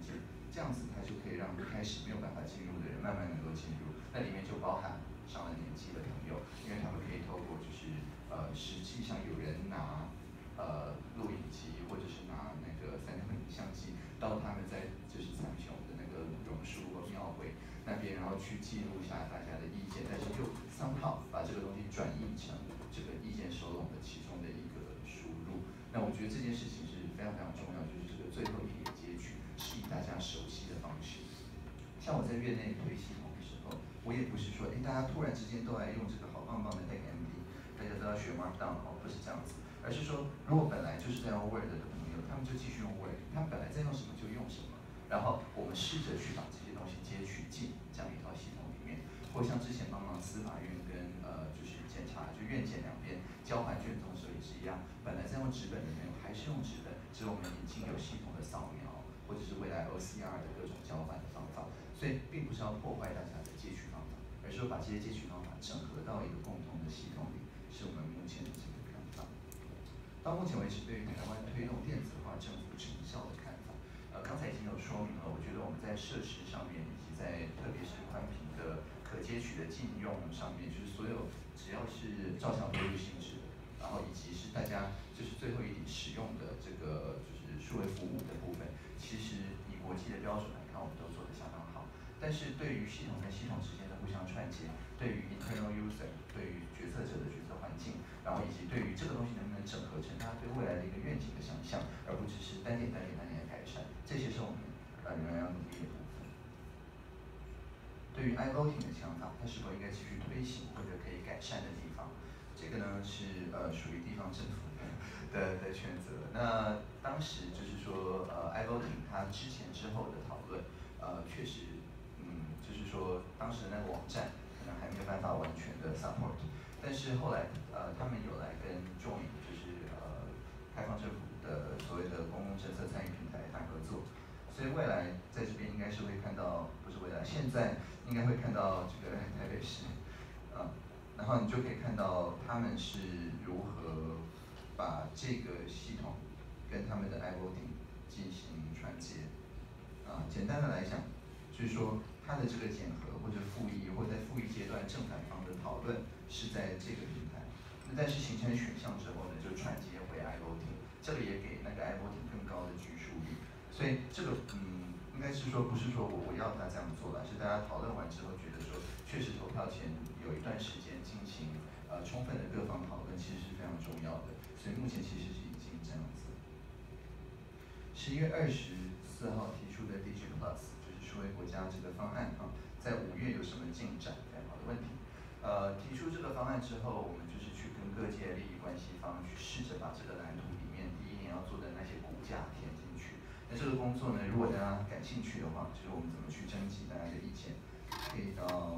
这样子它就可以让一开始没有办法进入的人慢慢能够进入。那里面就包含上了年纪的朋友，因为他们可以透过就是呃实际上有人拿呃录影机或者是拿那个三 D 混影相机到他们在就是彩雄的那个榕树或庙会那边，然后去记录下大家的意见，但是又somehow把这个东西转译成这个意见收拢的其中的一个输入。那我觉得这件事情是非常非常重要，就是这个最后一个截取是以大家熟悉的方式。像我在院内推系统的时候，我也不是说，哎，大家突然之间都来用这个好棒棒的 Deck M D， 大家都要学 Markdown 哦，不是这样子，而是说，如果本来就是在用 Word 的朋友，他们就继续用 Word，他们本来在用什么就用什么，然后我们试着去把这些东西截取进这样一套系统里面，或像之前帮忙司法院跟呃就是检察就院检两边交还卷宗的时候也是一样，本来在用纸本的朋友还是用纸本，只是我们已经有系统的扫描，或者是未来 O C R 的各种交换的方法，所以并不是要破坏大家的截取方法，而是说把这些截取方法整合到一个共同的系统里，是我们目前的这个看法。到目前为止，对于台湾推动电子化政府成效的看法，呃，刚才已经有说明了。我觉得我们在设施上面，以及在特别是宽频的可接取的禁用上面，就是所有只要是照相规律性质的，然后以及是大家就是最后一点使用的这个就是数位服务的部分，其实以国际的标准来看，我们都做得相当好。但是对于系统跟系统之间的互相串接，对于 internal user， 对于决策者的决策环境，然后以及对于这个东西能不能整合成大家对未来的一个愿景的想象，而不只是单点单点单点的改善，这些是我们呃仍然要努力的部分。对于 iVoting 的想法，它是否应该继续推行或者可以改善的地方，这个呢是呃属于地方政府的的选择。那当时就是说呃 iVoting 它之前之后的讨论，呃确实嗯就是说当时的那个网站可能还没有办法完全的 support， 但是后来呃他们有来跟 Join 就是呃开放政府的所谓的公共政策参与平台谈合作。所以未来在这边应该是会看到，不是未来，现在应该会看到这个台北市，啊，然后你就可以看到他们是如何把这个系统跟他们的 iVoting 进行串接。啊，简单的来讲，就是说它的这个检核或者复议，或者在复议阶段正反方的讨论是在这个平台，那但是形成选项之后呢，就串接回 iVoting， 这个也给那个 iVoting 更高的拘束力。所以这个嗯，应该是说不是说我我要他这样做了，是大家讨论完之后觉得说，确实投票前有一段时间进行呃充分的各方讨论，其实是非常重要的。所以目前其实是已经这样子。十一月二十四号提出的 Digi Plus 就是数位国家这个方案啊，在五月有什么进展？非常好的问题。呃，提出这个方案之后，我们就是去跟各界利益关系方去试着把这个蓝图里面第一年要做的那些骨架填进去。那这个工作呢，如果大家感兴趣的话，就是我们怎么去征集大家的意见，可以到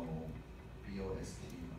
B O S T 嘛，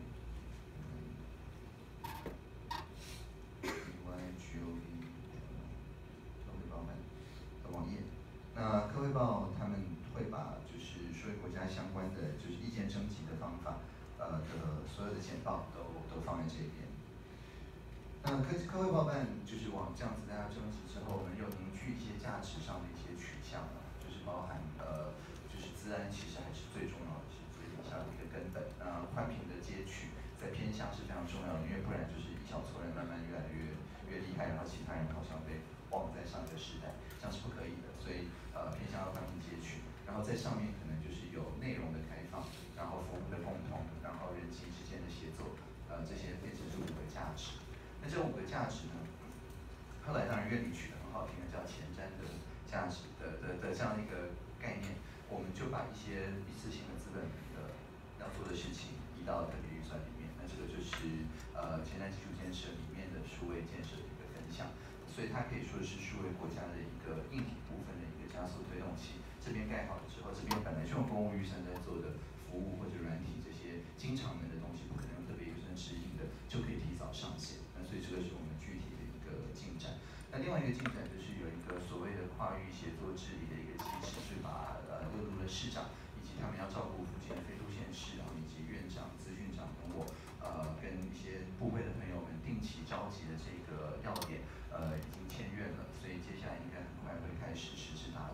嗯 ，B Y G O V 科汇报版的网页。那科汇报他们会把就是数位国家相关的就是意见征集的方法，呃的所有的简报都都放在这边。那科科汇报办就是往这样子大家征集之后，我们又凝聚一些价值上的一些取向啊，就是包含呃，就是资安其实还是最重要的，是最底下的一个根本。那宽频的接取在偏向是非常重要的，因为不然就是一小撮人慢慢越来越越厉害，然后其他人好像被忘在上一个时代，这样是不可以的。所以呃偏向要宽频接取，然后在上面可能就是有内容的开放，然后服务的共同，然后人际之间的协作，呃这些变成是五个价值。那这五个价值呢，后来当然院里取得很好听的叫前瞻的价值的的的这样一个概念，我们就把一些一次性的资本的要做的事情移到特别预算里面。那这个就是呃前瞻基础建设里面的数位建设的一个分项，所以它可以说是数位国家的一个硬体部分的一个加速推动器。这边盖好了之后，这边本来就用公务预算在做的服务或者软体这些经常能的东西，不可能用特别预算指引的，就可以提早上线。那所以这个是我们具体的一个进展。那另外一个进展就是有一个所谓的跨域协作治理的一个机制，是把呃各路的市长以及他们要照顾附近的非都县市，然后以及院长、资讯长等我呃跟一些部会的朋友们定期召集的这个要点，呃已经签约了，所以接下来应该很快会开始实质达成。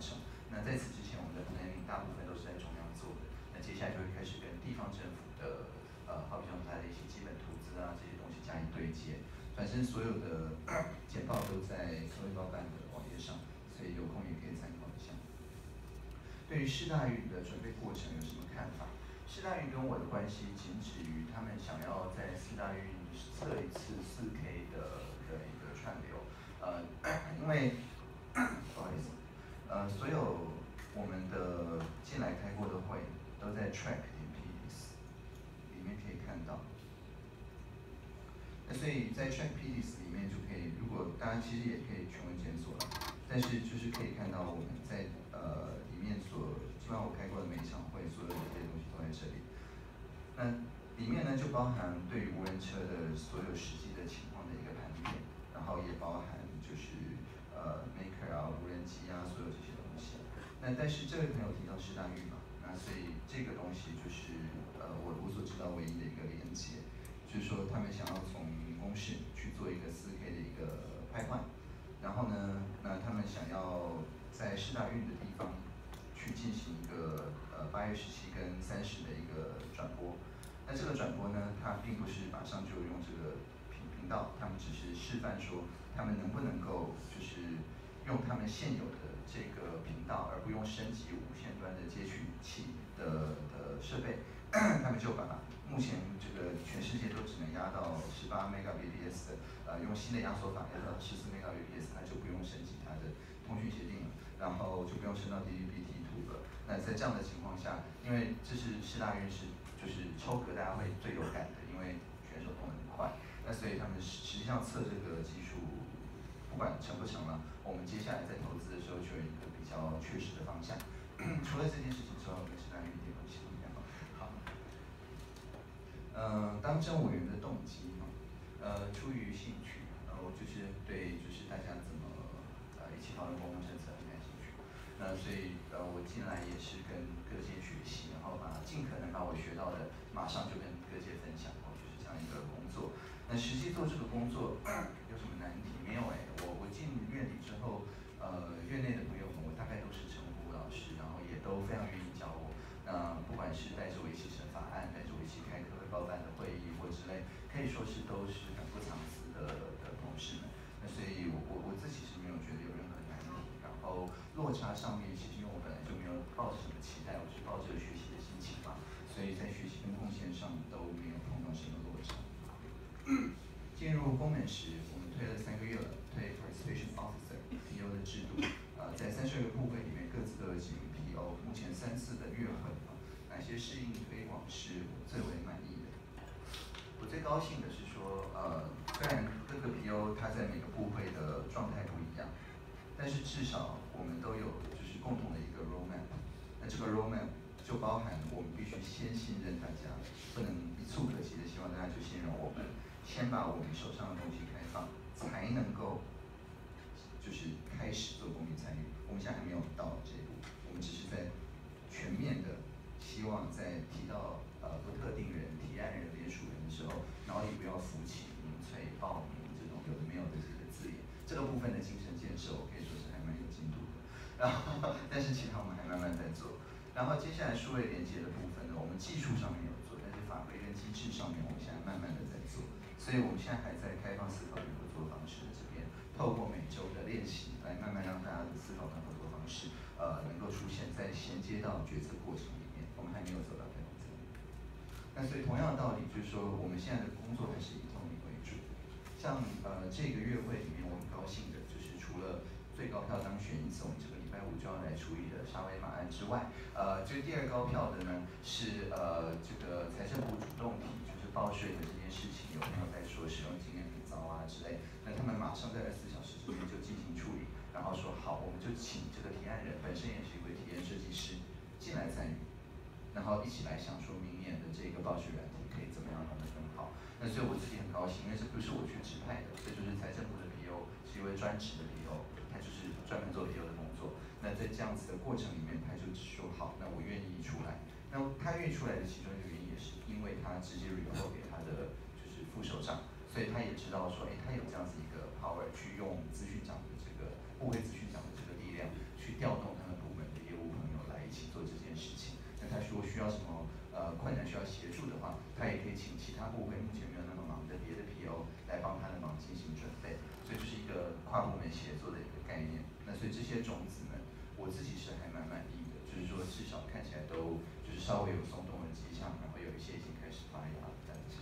那在此之前，我们的 planning 大部分都是在中央做的。那接下来就会开始跟地方政府的，呃，好比像它的一些基本图资啊这些东西加以对接。反正所有的简报都在社会包办的网页上，所以有空也可以参考一下。对于世大运的准备过程有什么看法？世大运跟我的关系仅止于他们想要在世大运测一次 四K 的的一个串流，呃，因为不好意思，呃，所有我们的进来开过的会都在 track 点 P D S 里面可以看到。那所以在 track P D S 里面就可以，如果大家其实也可以全文检索了，但是就是可以看到我们在呃里面所基本上我开过的每一场会，所有的这些东西都在这里。那里面呢就包含对于无人车的所有实际的情况的一个盘点，然后也包含就是呃 Maker 啊、无人机啊，所有这些东西。那但是这位朋友提到世大运嘛，那所以这个东西就是呃我我所知道唯一的一个连接。就是说，他们想要从公视去做一个 四K 的一个拍换，然后呢，那他们想要在世大运的地方去进行一个呃八月十七跟三十的一个转播。那这个转播呢，它并不是马上就用这个频频道，他们只是示范说他们能不能够就是用他们现有的这个频道，而不用升级无线端的接取器的的设备，他们就把目前这个全世界都只能压到十八 Mbps 的，呃，用新的压缩法压到十四 Mbps， 那就不用升级它的通讯协定了，然后就不用升到 D V B T 图了。那在这样的情况下，因为这是世大运是就是抽格大家会最有感的，因为选手动得很快，那所以他们实实际上测这个技术，不管成不成了，我们接下来在投资的时候就有一个比较确实的方向。除了这件事情之外，我跟世大运一点关系都没有。好。呃，当政务员的动机嘛，呃，出于兴趣，然后就是对，就是大家怎么呃一起讨论公共政策很感兴趣。那所以呃我进来也是跟各界学习，然后把尽可能把我学到的马上就跟各界分享，哦，就是这样一个工作。那实际做这个工作有什么难题？没有哎，我我进院里之后，呃，院内的朋友们我大概都是称呼老师，然后也都非常愿意教我。那不管是带着我一起审法案，带着我一起开科会包办的会议或之类，可以说是都是很不藏私的的同事们。那所以我我我自己是没有觉得有任何难题。然后落差上面，其实因为我本来就没有抱着什么期待，我是抱着学习的心情嘛，所以在学习跟贡献上都没有碰到什么落差。进入宫门时，我们推了三个月了，推 Participation Officer P O 的制度，呃，在三十二个部会里面各自都有几名 P O， 目前三次的月衡啊，哪些适应推广是我最为满意的？我最高兴的是说，呃，虽然各个 P O 他在每个部会的状态不一样，但是至少我们都有就是共同的一个 roadmap。那这个 roadmap 就包含我们必须先信任大家，不能一触可及的希望大家就信任我们，先把我们手上的东西开放，才能够就是开始做公民参与。我们现在还没有到这一步，我们只是在全面的希望在提到呃不特定人、提案人、联署人的时候，脑里不要浮起民粹、报名这种有的没有的这些字眼。这个部分的精神建设，我可以说是还蛮有进度的。然后，但是其他我们还慢慢在做。然后接下来数位连接的部分呢，我们技术上面有做，但是法规跟机制上面我们现在慢慢的在做。所以我们现在还在开放思考与合作方式的这边，透过每周的练习，来慢慢让大家的思考跟合作方式，呃，能够出现在衔接到决策过程里面。我们还没有走到开放层。那所以同样的道理，就是说我们现在的工作还是以透明为主。像呃这个月会里面，我很高兴的就是除了最高票当选，因此我们这个礼拜五就要来处理的沙威玛案之外，呃，这个第二高票的呢是呃这个财政部主动提，就是报税的这件事情有没有在说使用经验很糟啊之类，那他们马上在二十四小时之内就进行处理，然后说好，我们就请这个提案人本身也是一位体验设计师进来参与，然后一起来想说明年的这个报税软体可以怎么样弄得更好。那所以我自己很高兴，因为这不是我去指派的，这就是财政部的 P O， 是一位专职的 P O， 他就是专门做 P O 的工作。那在这样子的过程里面，他就说好，那我愿意出来。那他愿意出来的其中一个原因也是因为他直接 report 给他的就是副首长，所以他也知道说，哎，他有这样子一个 power 去用资讯长的这个部会资讯长的这个力量去调动他们部门的需要什么呃困难需要协助的话，他也可以请其他部会目前没有那么忙的别的 P O 来帮他的忙进行准备，所以这是一个跨部门协作的一个概念。那所以这些种子们，我自己是还蛮满意的，就是说至少看起来都就是稍微有松动的迹象，然后有一些已经开始发芽了，这样子。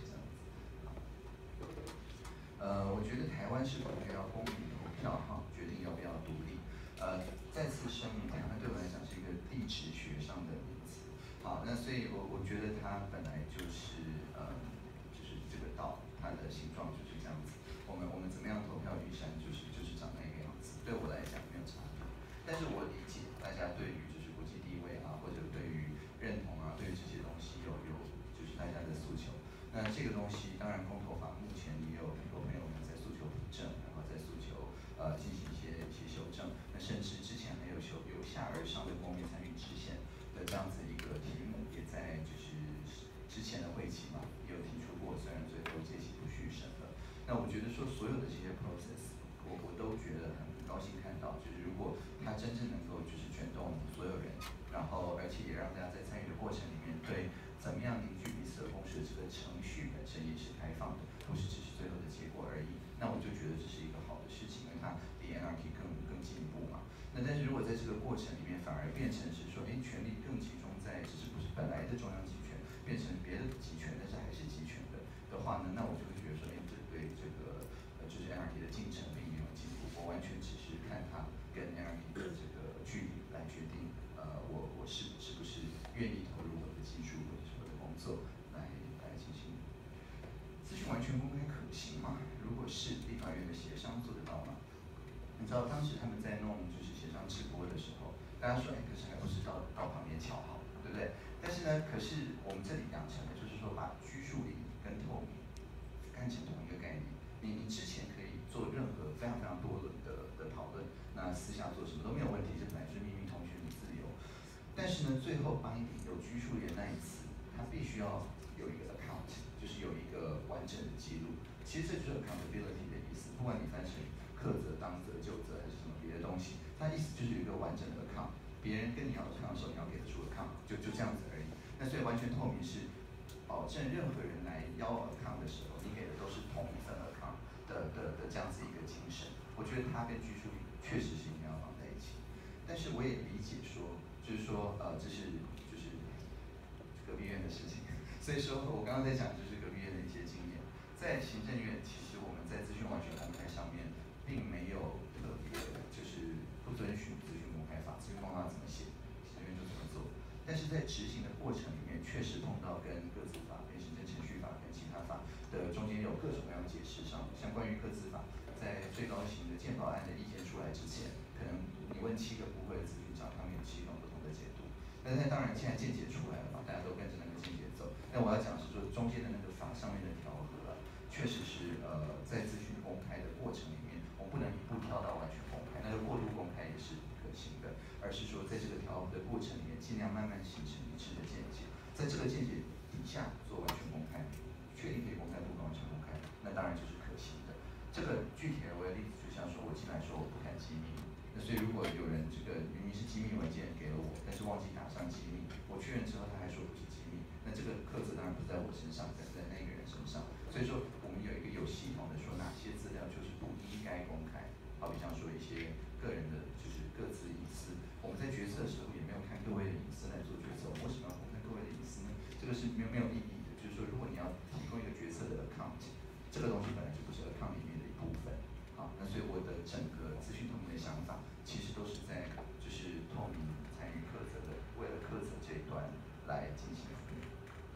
呃，我觉得台湾是否应该要公平投票哈，决定要不要独立。呃，再次声明，台湾对我来讲是一个地质学上的名词。好，那所以我我觉得它本来就是呃，就是这个岛，它的形状就是这样子。我们我们怎么样投票玉山，就是就是长那个样子。对我来讲没有差别，但是我理解大家对于就是国际地位啊，或者对于认同啊，对于这些东西有有就是大家的诉求。那这个东西当然公投法目前也有很多朋友们在诉求补正，然后在诉求呃进行一些一些修正。那甚至之前还有修由下而上的公民参与制宪的这样子一个题目，也在就是之前的会期嘛也有提出过，虽然最后届期不续审了。那我觉得说所有的这些 process， 我我都觉得很高兴看到，就是如果它真正能够就是卷动所有人，然后而且也让大家在参与的过程里面对怎么样凝聚彼此的共识，这个程序本身也是开放的，不是只是最后的结果而已。那我就觉得这是一个好的事情，因为它比 N R T 更更进一步嘛。那但是如果在这个过程里面反而变成是说，哎，权力更集中在只是不是本来的中央集权，变成别的集权，但是还是集权的的话呢，那我就会觉得说，哎，这对这个呃就是 N R T 的进程并没有进步，我完全只是看它跟 N R T 的这个距离来决定，呃，我我是是不是愿意投入我的技术或者是我的工作来来进行。资讯完全公开可行吗？如果是，立法院的协商做得到吗？你知道当时他们在弄就是协商直播的时候，大家说，哎，可是还不是到到旁边瞧好，对不对？但是呢，可是我们这里养成的就是说，把拘束力跟透明看成同一个概念。你你之前可以做任何非常非常多轮的的讨论，那私下做什么都没有问题，这本来是秘密通讯的自由。但是呢，最后帮你有拘束力的那一次，它必须要有一个 account， 就是有一个完整的记录。其实这就是 accountability 的意思，不管你翻成克责、当责、就责还是什么别的东西，它意思就是有一个完整的 account。别人跟你要 account 的时候，你要给得出 account， 就就这样子而已。那所以完全透明是保证任何人来要 account 的时候，你给的都是同一份 account 的的的这样子一个精神。我觉得它跟拘束力确实是应该要放在一起。但是我也理解说，就是说呃，这是就是隔壁院的事情。所以说我刚刚在讲就是隔壁院的一些经验，在行政院其实我们在资讯完全公开上面，并没有特别就是不遵循资讯公开法，资讯公开法怎么写，行政院就怎么做。但是在执行的过程里面，确实碰到跟个资法、跟行政程序法、跟其他法的中间有各种各样解释上，像关于个资法，在最高行的健保案的意见出来之前，可能你问七个部会的咨询长，他们有七种不同的解读。但是当然现在见解出来了嘛，大家都跟着那个见解走。但我要讲的是说，中间的那个法上面的调和啊，确实是呃在咨询公开的过程里面，我们不能一步跳到完全公开，那个过度公开也是不可行的，而是说在这个调和的过程里面，尽量慢慢形成一致的见解，在这个见解底下做完全公开，确定可以公开，不完全公开，那当然就是可行的。这个具体而为例子，就像说我进来说我不看机密，那所以如果有人这个明明是机密文件给了我，但是忘记打上机密，我确认之后他还说不是机密，那这个课责当然不在我身上，在在那个人身上。所以说我们有一个有系统的说哪些资料就是不应该公开，好比像说一些个人的就是各自隐私，我们在决策的时候也没有看各位的隐私来做决策，为什么要公开各位的隐私呢？这个是没有没有意义的。就是说，如果你要提供一个决策的 account， 这个东西本来就不是 account 里面的一部分。好，那所以我的整个资讯透明的想法，其实都是在就是透明参与课责的，为了课责这一端来进行服务。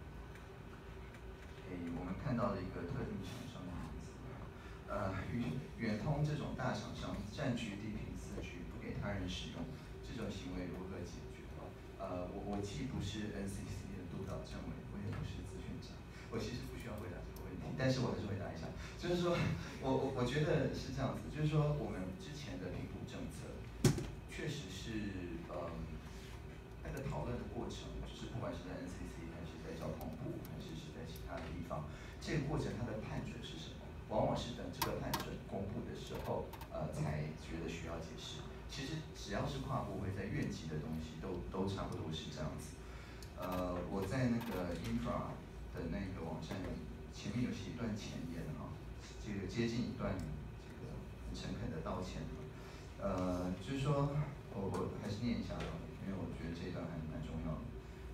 诶，我们看到了一个特定厂商的名字，呃，远远通这种大厂商占据地平四 G 不给他人使用，这种行为如何解决？呃，我我既不是 N C C 的督导政委，我也不是资讯长，我其实不需要回答这个问题，但是我还是回答一下，就是说我我我觉得是这样子，就是说我们之前的评估政策，确实是呃那个讨论的过程，就是不管是在 N C C 还是在交通部，还是是在其他的地方，这个过程它的判准是什么？往往是等这个判准公布的时候，呃，才觉得需要解释。其实只要是跨部会在院级的东西都，都都差不多是这样子。 呃，我在那个 infra 的那个网站前面有写一段前言哈，这个接近一段这个很诚恳的道歉。呃，就是说我我还是念一下吧，因为我觉得这一段还蛮重要的。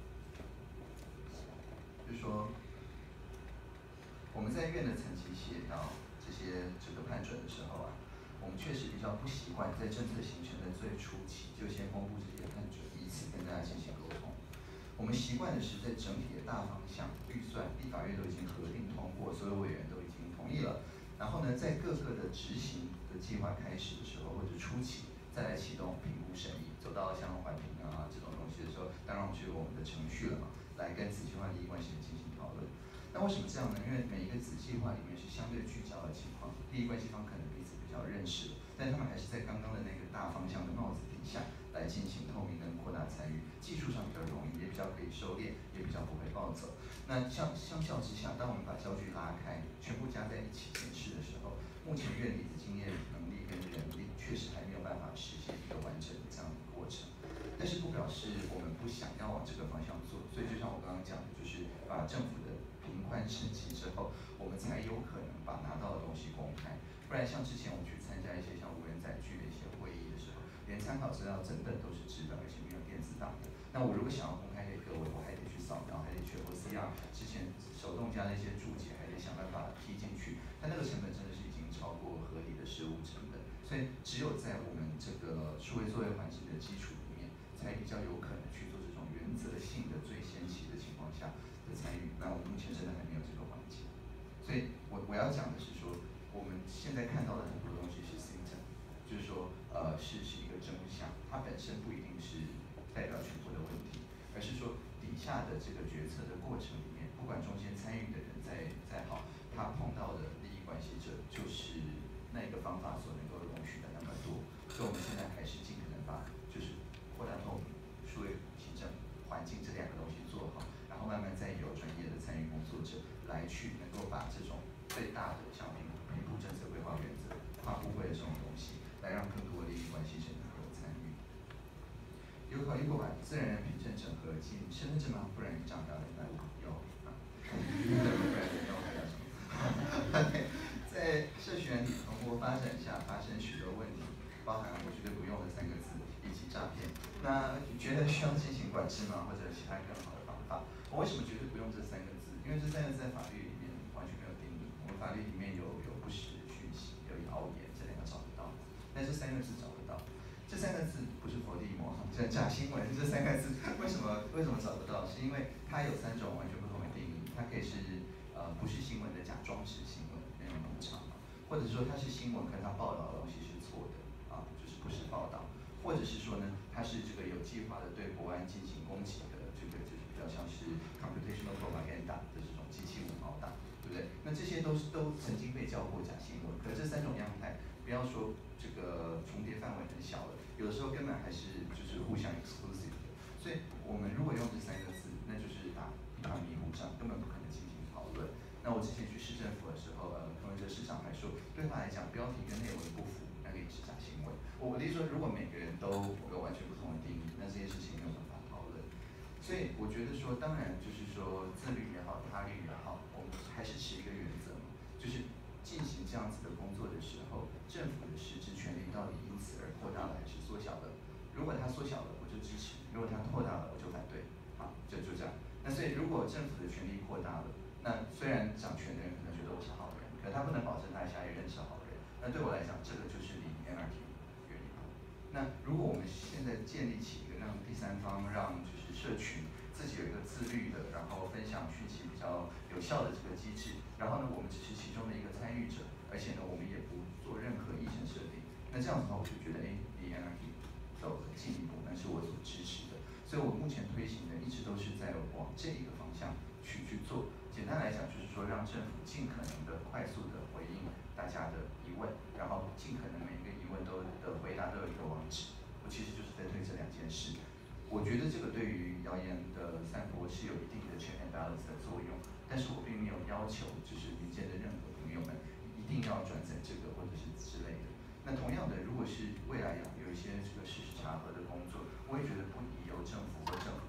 就是说，我们在院的层级写到这些这个判准的时候啊，我们确实比较不习惯在政策形成的最初期就先公布这些判准，以此跟大家进行沟通。我们习惯的是在整体的大方向、预算、立法院都已经核定通过，所有委员都已经同意了。然后呢，在各个的执行的计划开始的时候，或者初期再来启动评估审议，走到像环评啊这种东西的时候，当然我们就有我们的程序了嘛，来跟子计划利益关系人进行讨论。那为什么这样呢？因为每一个子计划里面是相对聚焦的情况，利益关系方可能彼此比较认识，但他们还是在刚刚的那个大方向的帽子底下来进行透明跟扩大参与，技术上比较容易，也比较可以收敛，也比较不会暴走。那相相较之下，当我们把焦距拉开，全部加在一起检视的时候，目前院里的经验、能力跟人力确实还没有办法实现一个完整的这样的过程。但是不表示我们不想要往这个方向做，所以就像我刚刚讲的，就是把政府的评宽审计之后，我们才有可能把拿到的东西公开。不然像之前我们去参加一些像无人载具的一些会议的时候，连参考资料整本都是纸本，而且没有电子档的。那我如果想要公开给各位，我还得去扫描，还得去 O C R， 之前手动加那些注解，还得想办法踢进去，但那个成本真的是已经超过合理的事务成本。所以只有在我们这个数位作业环境的基础里面，才比较有可能去做这种原则性的最先期的情况下的参与。那我们目前真的还没有这个环境。所以我我要讲的是说，我们现在看到的很多东西是 symptom， 就是说，呃，是是一个真相，它本身不一定是代表全部的问题，而是说底下的这个决策的过程里面，不管中间参与的人再再好，他碰到的利益关系者就是那个方法所能够容许的那么多。所以我们现在还是尽可能把就是扩大透明、数位行政环境这两个东西做好，然后慢慢再有专业的参与工作者来去能够把这种最大的像评评估政策规划原则、跨部会的这种东西，来让更多的利益关系者能够参与。有考虑过把自然人凭证整合进身份证吗？不然你长大了那有啊，不然你要还要什么？在社群软体蓬勃发展下，发生许多问题，包含我绝对不用的三个字以及诈骗。那你觉得需要进行管制吗？或者其他更好的方法？我为什么绝对不用这三个字？因为这三个字在法律里面完全没有定义。我们法律里面有有不实讯息，有谣言，这两个找得到，但这三个字找不到。这三个字不是佛地魔，这假新闻这三个字为什么为什么找不到？是因为它有三种完全不同的定义。它可以是呃不是新闻的假装是新闻，那种农场嘛，或者说它是新闻，可它报道的东西是错的啊，就是不是报道，或者是说呢，它是这个有计划的对国安进行攻击的，这个就是比较像是 computational propaganda 的这种机器五毛党，对不对？那这些都是都曾经被叫过假新闻，可这三种样态，不要说这个重叠范围很小了，有的时候根本还是就是互相 exclusive 的。所以我们如果用这三个字，那就是打一团迷糊仗，根本不可能进行讨论。那我之前去市政府的时候，呃，柯文哲市长还说，对他来讲，标题跟内文不符，那个也是假新闻。我的意思说，如果每个人都有完全不同的定义，那这些事情没有办法讨论。所以我觉得说，当然就是说自律也好，他律也好，我们还是持一个原则嘛，就是进行这样子的工作的时候，政府的实质权利到底因此而扩大了还是缩小了？如果它缩小了，我就支持；如果它扩大了，我就反对。好，就就这样。那所以如果政府的权力扩大了，那虽然掌权的人可能觉得我是好人，可他不能保证他下一任是好人。那对我来讲，这个就是理 N R T 原理嘛。那如果我们现在建立起一个让第三方，让就是社群自己有一个自律的，然后分享讯息比较有效的这个机制，然后呢，我们只是其中的一个参与者，而且呢，我们也不做任何议程设定。那这样子的话，我就觉得，哎，离 N R T 走很进一步，那是我所支持的。所以我目前推行的一直都是在往这一个方向去去做。简单来讲，就是说让政府尽可能的快速的回应大家的疑问，然后尽可能每一个疑问都的回答都有一个网址。我其实就是在推这两件事。我觉得这个对于谣言的散播是有一定的 check and balance 的作用，但是我并没有要求就是民间的任何朋友们一定要转成这个或者是之类的。那同样的，如果是未来有有一些这个事实查核的工作，我也觉得不宜由政府或政府出资的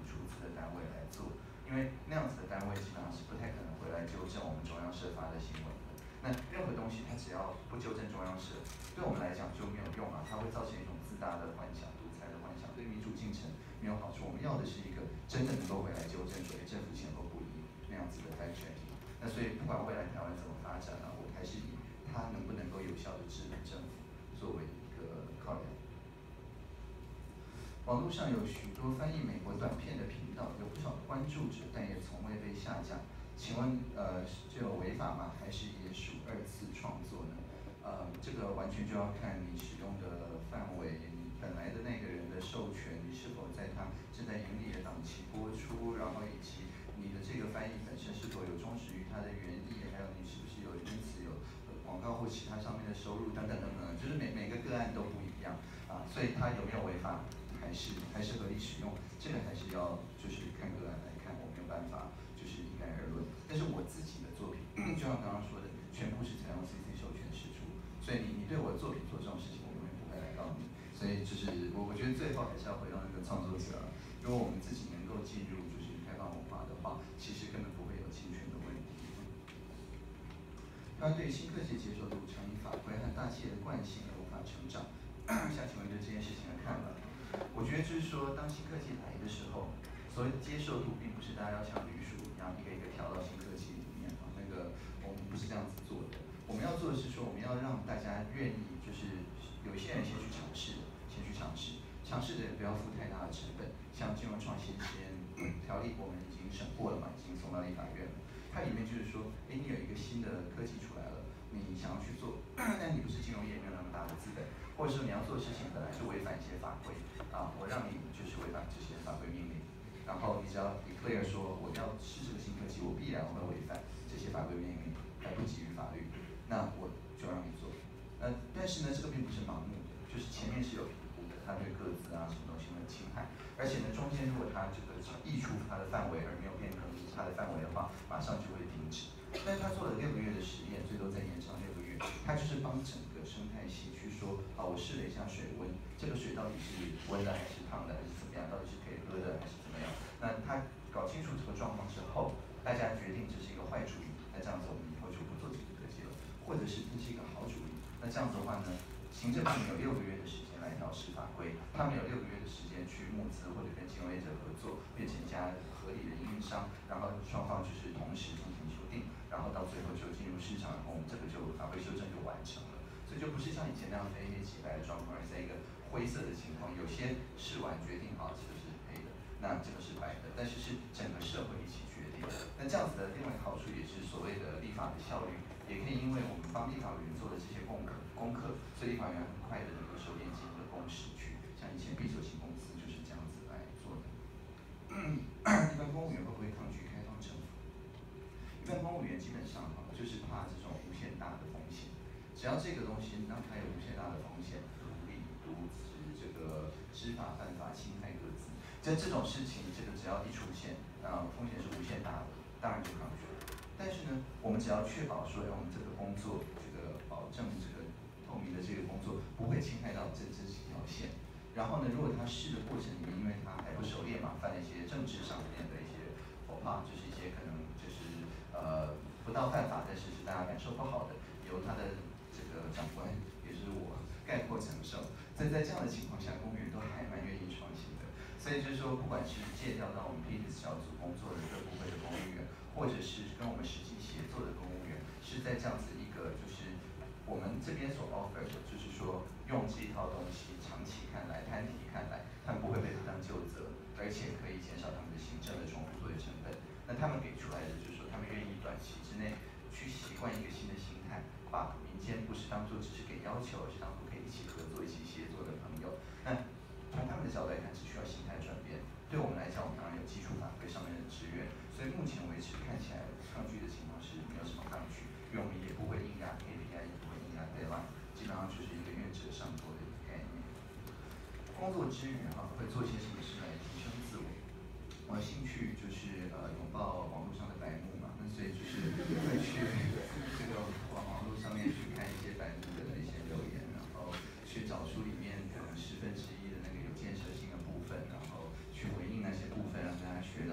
的单位来做，因为那样子的单位基本上是不太可能回来纠正我们中央社发的新闻的。那任何东西它只要不纠正中央社，对我们来讲就没有用啊，它会造成一种自大的幻想、独裁的幻想，对民主进程没有好处。我们要的是一个真的能够回来纠正所谓政府前后不一那样子的 fact checking。那所以不管未来台湾怎么发展呢、啊，我还是以它能不能够有效的制衡政府作为一个考量。网络上有许多翻译美国短片的频道，有不少的关注者，但也从未被下架。请问，呃，这有违法吗？还是也属二次创作呢？呃，这个完全就要看你使用的范围，你本来的那个人的授权，你是否在他正在盈利的档期播出，然后以及你的这个翻译本身是否有忠实于它的原意，还有你是不是有因此有广告或其他上面的收入等等等等，就是每每个个案都不一样啊，所以它有没有违法？还是还是合理使用，这个还是要就是看个案来看，我没有办法就是一概而论。但是我自己的作品，就像刚刚说的，全部是采用 C C 授权释出，所以你你对我的作品做这种事情，我永远不会来告你。所以就是我我觉得最后还是要回到那个创作者，如果我们自己能够进入就是开放文化的话，其实根本不会有侵权的问题。他对新科技接受度常因法规和大企业的惯性而无法成长。想请问对这件事情的看法？我觉得就是说，当新科技来的时候，所谓的接受度，并不是大家要像驴鼠一样一个一个跳到新科技里面啊。那个我们不是这样子做的。我们要做的是说，我们要让大家愿意，就是有一些人先去尝试，先去尝试，尝试的人不要付太大的成本。像金融创新先条例，我们已经审过了嘛，已经送到立法院了。它里面就是说，哎，你有一个新的科技出来了，你想要去做，但你不是金融业，没有那么大的资本。或者说你要做的事情本来就违反一些法规啊，我让你就是违反这些法规命令，然后你只要 declare 说我要试这个新科技，我必然会违反这些法规命令，还不基于法律，那我就让你做。呃，但是呢，这个并不是盲目的，就是前面是有评估的，它对个资啊什么东西会侵害，而且呢，中间如果它这个溢出它的范围而没有变更它的范围的话，马上就会停止。但是他做了六个月的实验，最多再延长六个月，他就是帮整个生态系去说，啊，我试了一下水温，这个水到底是温的还是烫的还是怎么样，到底是可以喝的还是怎么样？那他搞清楚这个状况之后，大家决定这是一个坏主意，那这样子我们以后就不做这个科技了，或者是这是一个好主意，那这样子的话呢，行政部门有六个月的时间来调试法规，他们有六个月的时间去募资或者跟金融业者合作，变成一家合理的营运商，然后双方就是同时进行修订，然后到最后就进入市场，然后我们这个就法规修正就完成了。所以就不是像以前那样非黑即白的状况，而是在一个灰色的情况，有些试完决定好这个是黑的，那这个是白的，但是是整个社会一起决定。那这样子的另外一个好处也是所谓的立法的效率，也可以因为我们帮立法委员做了这些功课，功课，所以立法委员很快的能够收编进一个公式去，像以前必手型公司就是这样子来做的。一般公务员会不会抗拒开放政府？一般公务员基本上哈，就是怕这种无限大的风险。只要这个东西让它有无限大的风险，独立、渎职、这个知法犯法、侵害个资，这这种事情，这个只要一出现，啊、呃，风险是无限大的，当然就抗拒。但是呢，我们只要确保说，哎，我们这个工作，这个保证这个透明的这个工作不会侵害到这这几条线。然后呢，如果他试的过程里面，因为他还不熟练嘛，犯了一些政治上面的一些否怕，就是一些可能就是呃不到犯法，但是是大家感受不好的，由他的这个长官也就是我概括承受。所以在这样的情况下，公务员都还蛮愿意创新的。所以就是说，不管是借调到我们 P I D S 小组工作的各部会的公务员，或者是跟我们实际协作的公务员，是在这样子一个就是我们这边所 offer 的，就是说用这一套东西长期看来、摊提看来，他们不会被不当就责，而且可以减少他们的行政的重复作业成本。那他们给出来的就是说，他们愿意短期之内去习惯一个新的心态，把民间不是当做只是给要求，而是当做可以一起合作、一起协作的朋友。那从他们的角度来看，只需要心态转变。对我们来讲，我们当然有基础法规上面的支援，所以目前为止看起来抗拒的情况是没有什么抗拒，因为我们也不会硬压 K P I， 也不会硬压 deadline， 基本上就是一个愿者上钩的一个概念。工作之余哈，会做些什么事来提升自我？我的兴趣就是呃拥抱网络上的白目嘛，那所以就是会去这个网网络上面去看一些白目的一些留言，然后去找出里面可能十分之一的那个有建设性的部分，然后去回应那些部分，让大家学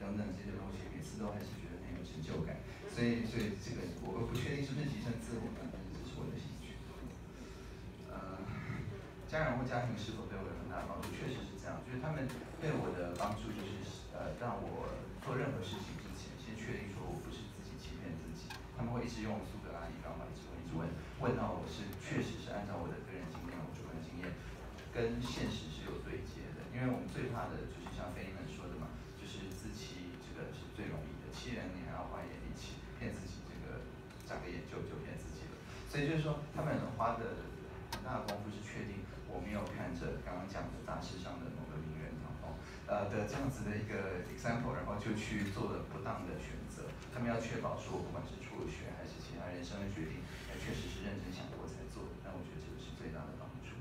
等等这些东西，每次都还是觉得很有成就感。所以，所以这个我不确定是不是提升自我呢，但是这是我的兴趣。呃，家人或家庭是否对我有很大的帮助？确实是这样，就是他们对我的帮助就是呃让我做任何事情之前，先确定说我不是自己欺骗自己。他们会一直用苏格拉底方法，一直问，一直问，问到我是确实是按照我的个人经验、我主观经验跟现实是有对接的。因为我们最怕的就是像菲们说的嘛，就是自欺，这个是最容易的。欺人你还要花一点力气，骗自己这个眨个眼就就骗自己了。所以就是说，他们花的很大的功夫是确定我没有看着刚刚讲的杂志上的某个名人哦，呃的这样子的一个 example， 然后就去做了不当的选择。他们要确保说，我不管是出了学还是其他人生的决定，哎，确实是认真想过才做的。那我觉得这个是最大的帮助。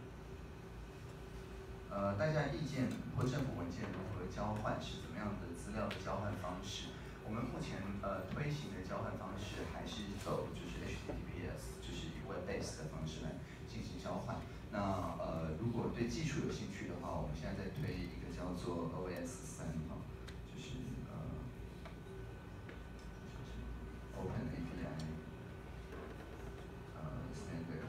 呃，大家意见或政府文件如何交换，是怎么样的资料的交换方式？我们目前呃推行的交换方式还是走就是 H T T P S， 就是以 web-based 的方式来进行交换。那呃，如果对技术有兴趣的话，我们现在在推一个叫做 O S 三哈，就是呃 Open A P I 呃 Standard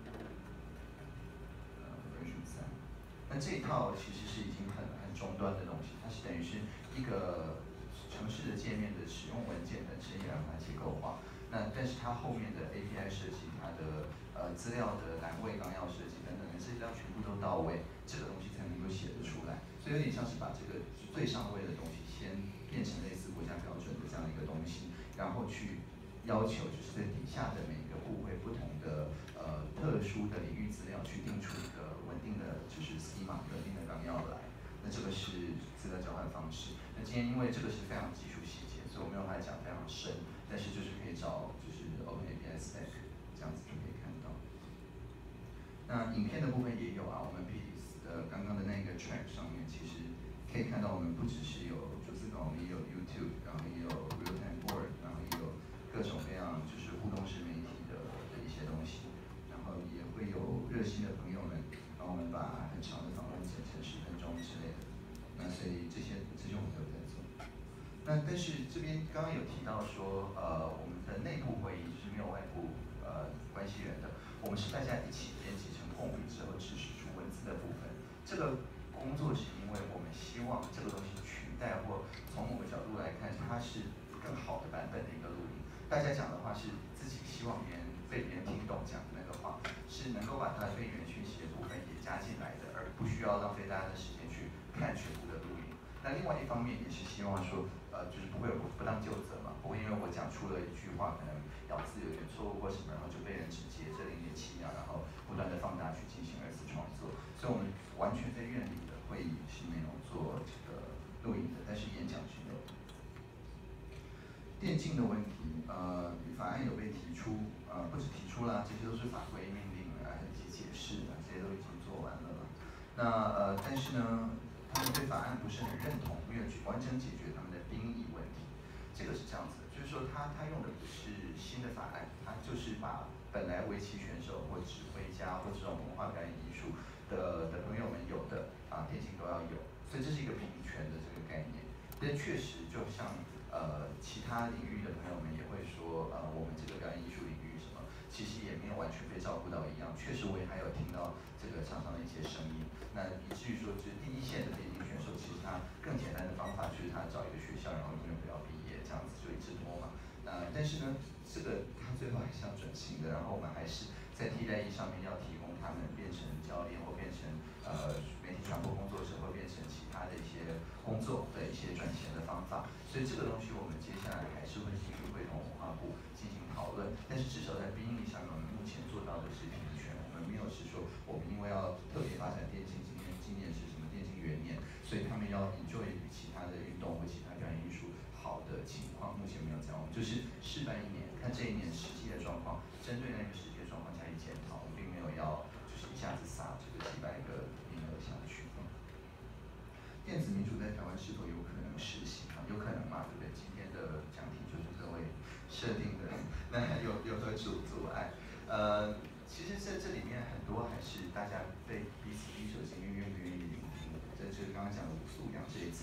呃 version 三。那这一套其实是已经很很终端的东西，它是等于是一个程式的界面的使用文件本身也让它结构化。那但是它后面的 A P I 设计，它的呃资料的栏位纲要设计等等的这些要全部都到位，这个东西才能够写得出来。所以有点像是把这个最上位的东西先变成类似国家标准的这样一个东西，然后去要求就是在底下的每个部会不同的呃特殊的领域资料去定出一个稳定的就是 schema 稳定的纲要来。那这个是资料交换方式。那今天因为这个是非常技术细节，所以我没有办法讲非常深，但是就是可以找就是 Open A P I Spec 这样子就可以看到。那影片的部分也有啊，我们 P D S 的刚刚的那个 track 上面，其实可以看到我们不只是有逐字稿，我们也有 YouTube， 然后也有 Real Time Board， 然后也有各种各样就是互动式媒体的的一些东西，然后也会有热心的朋友们帮我们把很长的访问剪成十分钟之类的。那所以这些这些我们都有在做。那但是这边刚刚有提到说，呃，我们的内部会议就是没有外部呃关系人的，我们是大家一起编辑成控笔之后只使出文字的部分。这个工作是因为我们希望这个东西取代或从某个角度来看，它是更好的版本的一个录音。大家讲的话是自己希望别人被别人听懂讲的那个话，是能够把它的非语言讯息的部分也加进来的，而不需要浪费大家的时间去看全部的录音。那另外一方面也是希望说，呃，就是不会有不当纠责嘛，不会因为我讲出了一句话，可能咬字有点错误或什么，然后就被人只截这零点七秒，然后不断的放大去进行二次创作。所以我们完全在院里的会议是没有做这个录影的，但是演讲是有的。电竞的问题，呃，法案有被提出，呃，不止提出啦，这些都是法规命令啊以及解释啊，这些都已经做完了啦。那呃，但是呢，他们对法案不是很认同，没有去完整解决他们的兵役问题。这个是这样子的，就是说他他用的不是新的法案，他就是把本来围棋选手或指挥家或这种文化表演艺术的的朋友们有的啊，电竞都要有，所以这是一个平权的这个概念。但确实就像呃其他领域的朋友们也会说，呃我们这个表演艺术领域什么，其实也没有完全被照顾到一样。确实我也还有听到这个厂商的一些声音，那以至于说，就是第一线的电竞选手，其实他更简单的方法就是他找一个学校，然后永远不要毕业，这样子就一直拖嘛。那但是呢，这个他最后还是要转型的，然后我们还是在替代役上面要提供他们变成教练或变成呃媒体传播工作者，或变成其他的一些工作的一些转型的方法。所以这个东西我们接下来还是会继续会同文化部进行讨论，但是至少在兵役上面，我们目前做到的是平权，我们没有是说我们因为要特别发展电竞，今年今年是什么电竞元年，所以他们要enjoy比其他的运动或其他表演艺术好的情况，目前没有这样，我们就是试办一年，看这一年实际的状况，针对那个实际的状况加以检讨，我们并没有要就是一下子撒这个几百个名额下去。电子民主在台湾是否有可能实行啊？有可能嘛，对不对？今天的讲题就是各位设定的，那有有何阻阻碍？呃，其实在这里面很多还是大家对彼此第一手经验愿不愿意聆听，这就是刚刚讲的无素养这一层。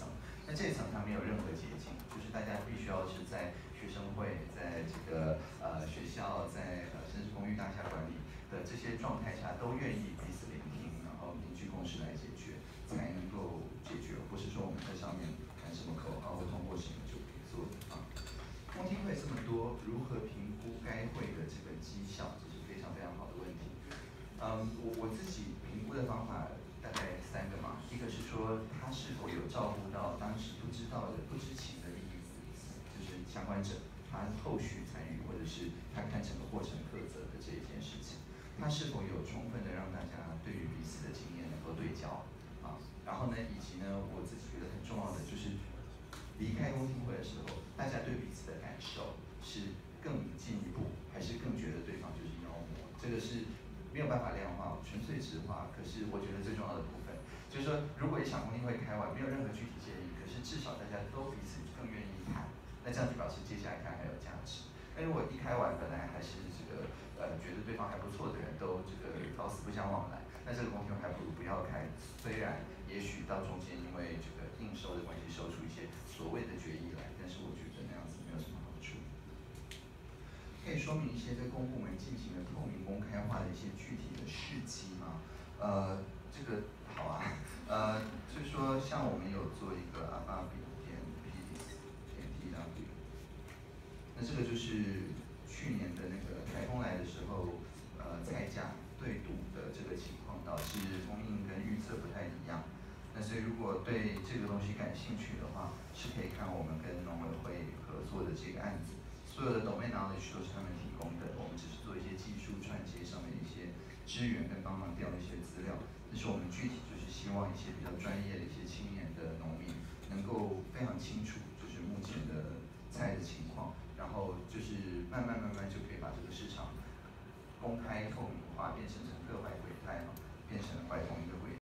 那这一层它没有任何捷径，就是大家必须要是在学生会，在这个呃学校，在呃甚至公寓大厦管理的这些状态下，都愿意彼此聆听，然后凝聚共识来解决，才能够解决，不是说我们在上面喊什么口号或通过什么就可以做的啊。公听会这么多，如何评估该会的这个绩效，这是非常非常好的问题。嗯，我我自己评估的方法大概三个嘛，一个是说他是否有照顾到当时不知道的、不知情的利益，就是相关者，他后续参与或者是他看整个过程负责的这一件事情，他是否有充分的让大家对于彼此的经验能够对焦啊，然后呢，以及呢，我自己觉得很重要的就是离开公听会的时候，大家对彼此的感受是更进一步，还是更觉得对方就是妖魔，这个是没有办法量化，纯粹直化。可是我觉得最重要的部分，就是说，如果一场公听会开完，没有任何具体建议，可是至少大家都彼此更愿意谈，那这样就表示接下来看还有价值。那如果一开完，本来还是这个呃觉得对方还不错的人都这个老死不相往来，那这个公听会还不如不要开。虽然也许到中间因为这个应收的关系，收出一些所谓的决议来，但是我觉得那样子没有什么好处。可以说明一些在公部门进行的透明公开化的一些具体的事迹吗？呃，这个好啊，呃，就是说像我们有做一个阿巴比点 P 点 T W， 那这个就是去年的那个台风来的时候，呃，菜价对赌的这个情况，导致供应跟预测不太一样。那所以如果对这个东西感兴趣的话，是可以看我们跟农委会合作的这个案子。所有的 domain knowledge 都是他们提供的，我们只是做一些技术串接上面的一些支援跟帮忙调一些资料。但是我们具体就是希望一些比较专业的一些青年的农民能够非常清楚，就是目前的菜的情况，然后就是慢慢慢慢就可以把这个市场公开透明化，变成成各怀鬼胎嘛，变成怀同一个轨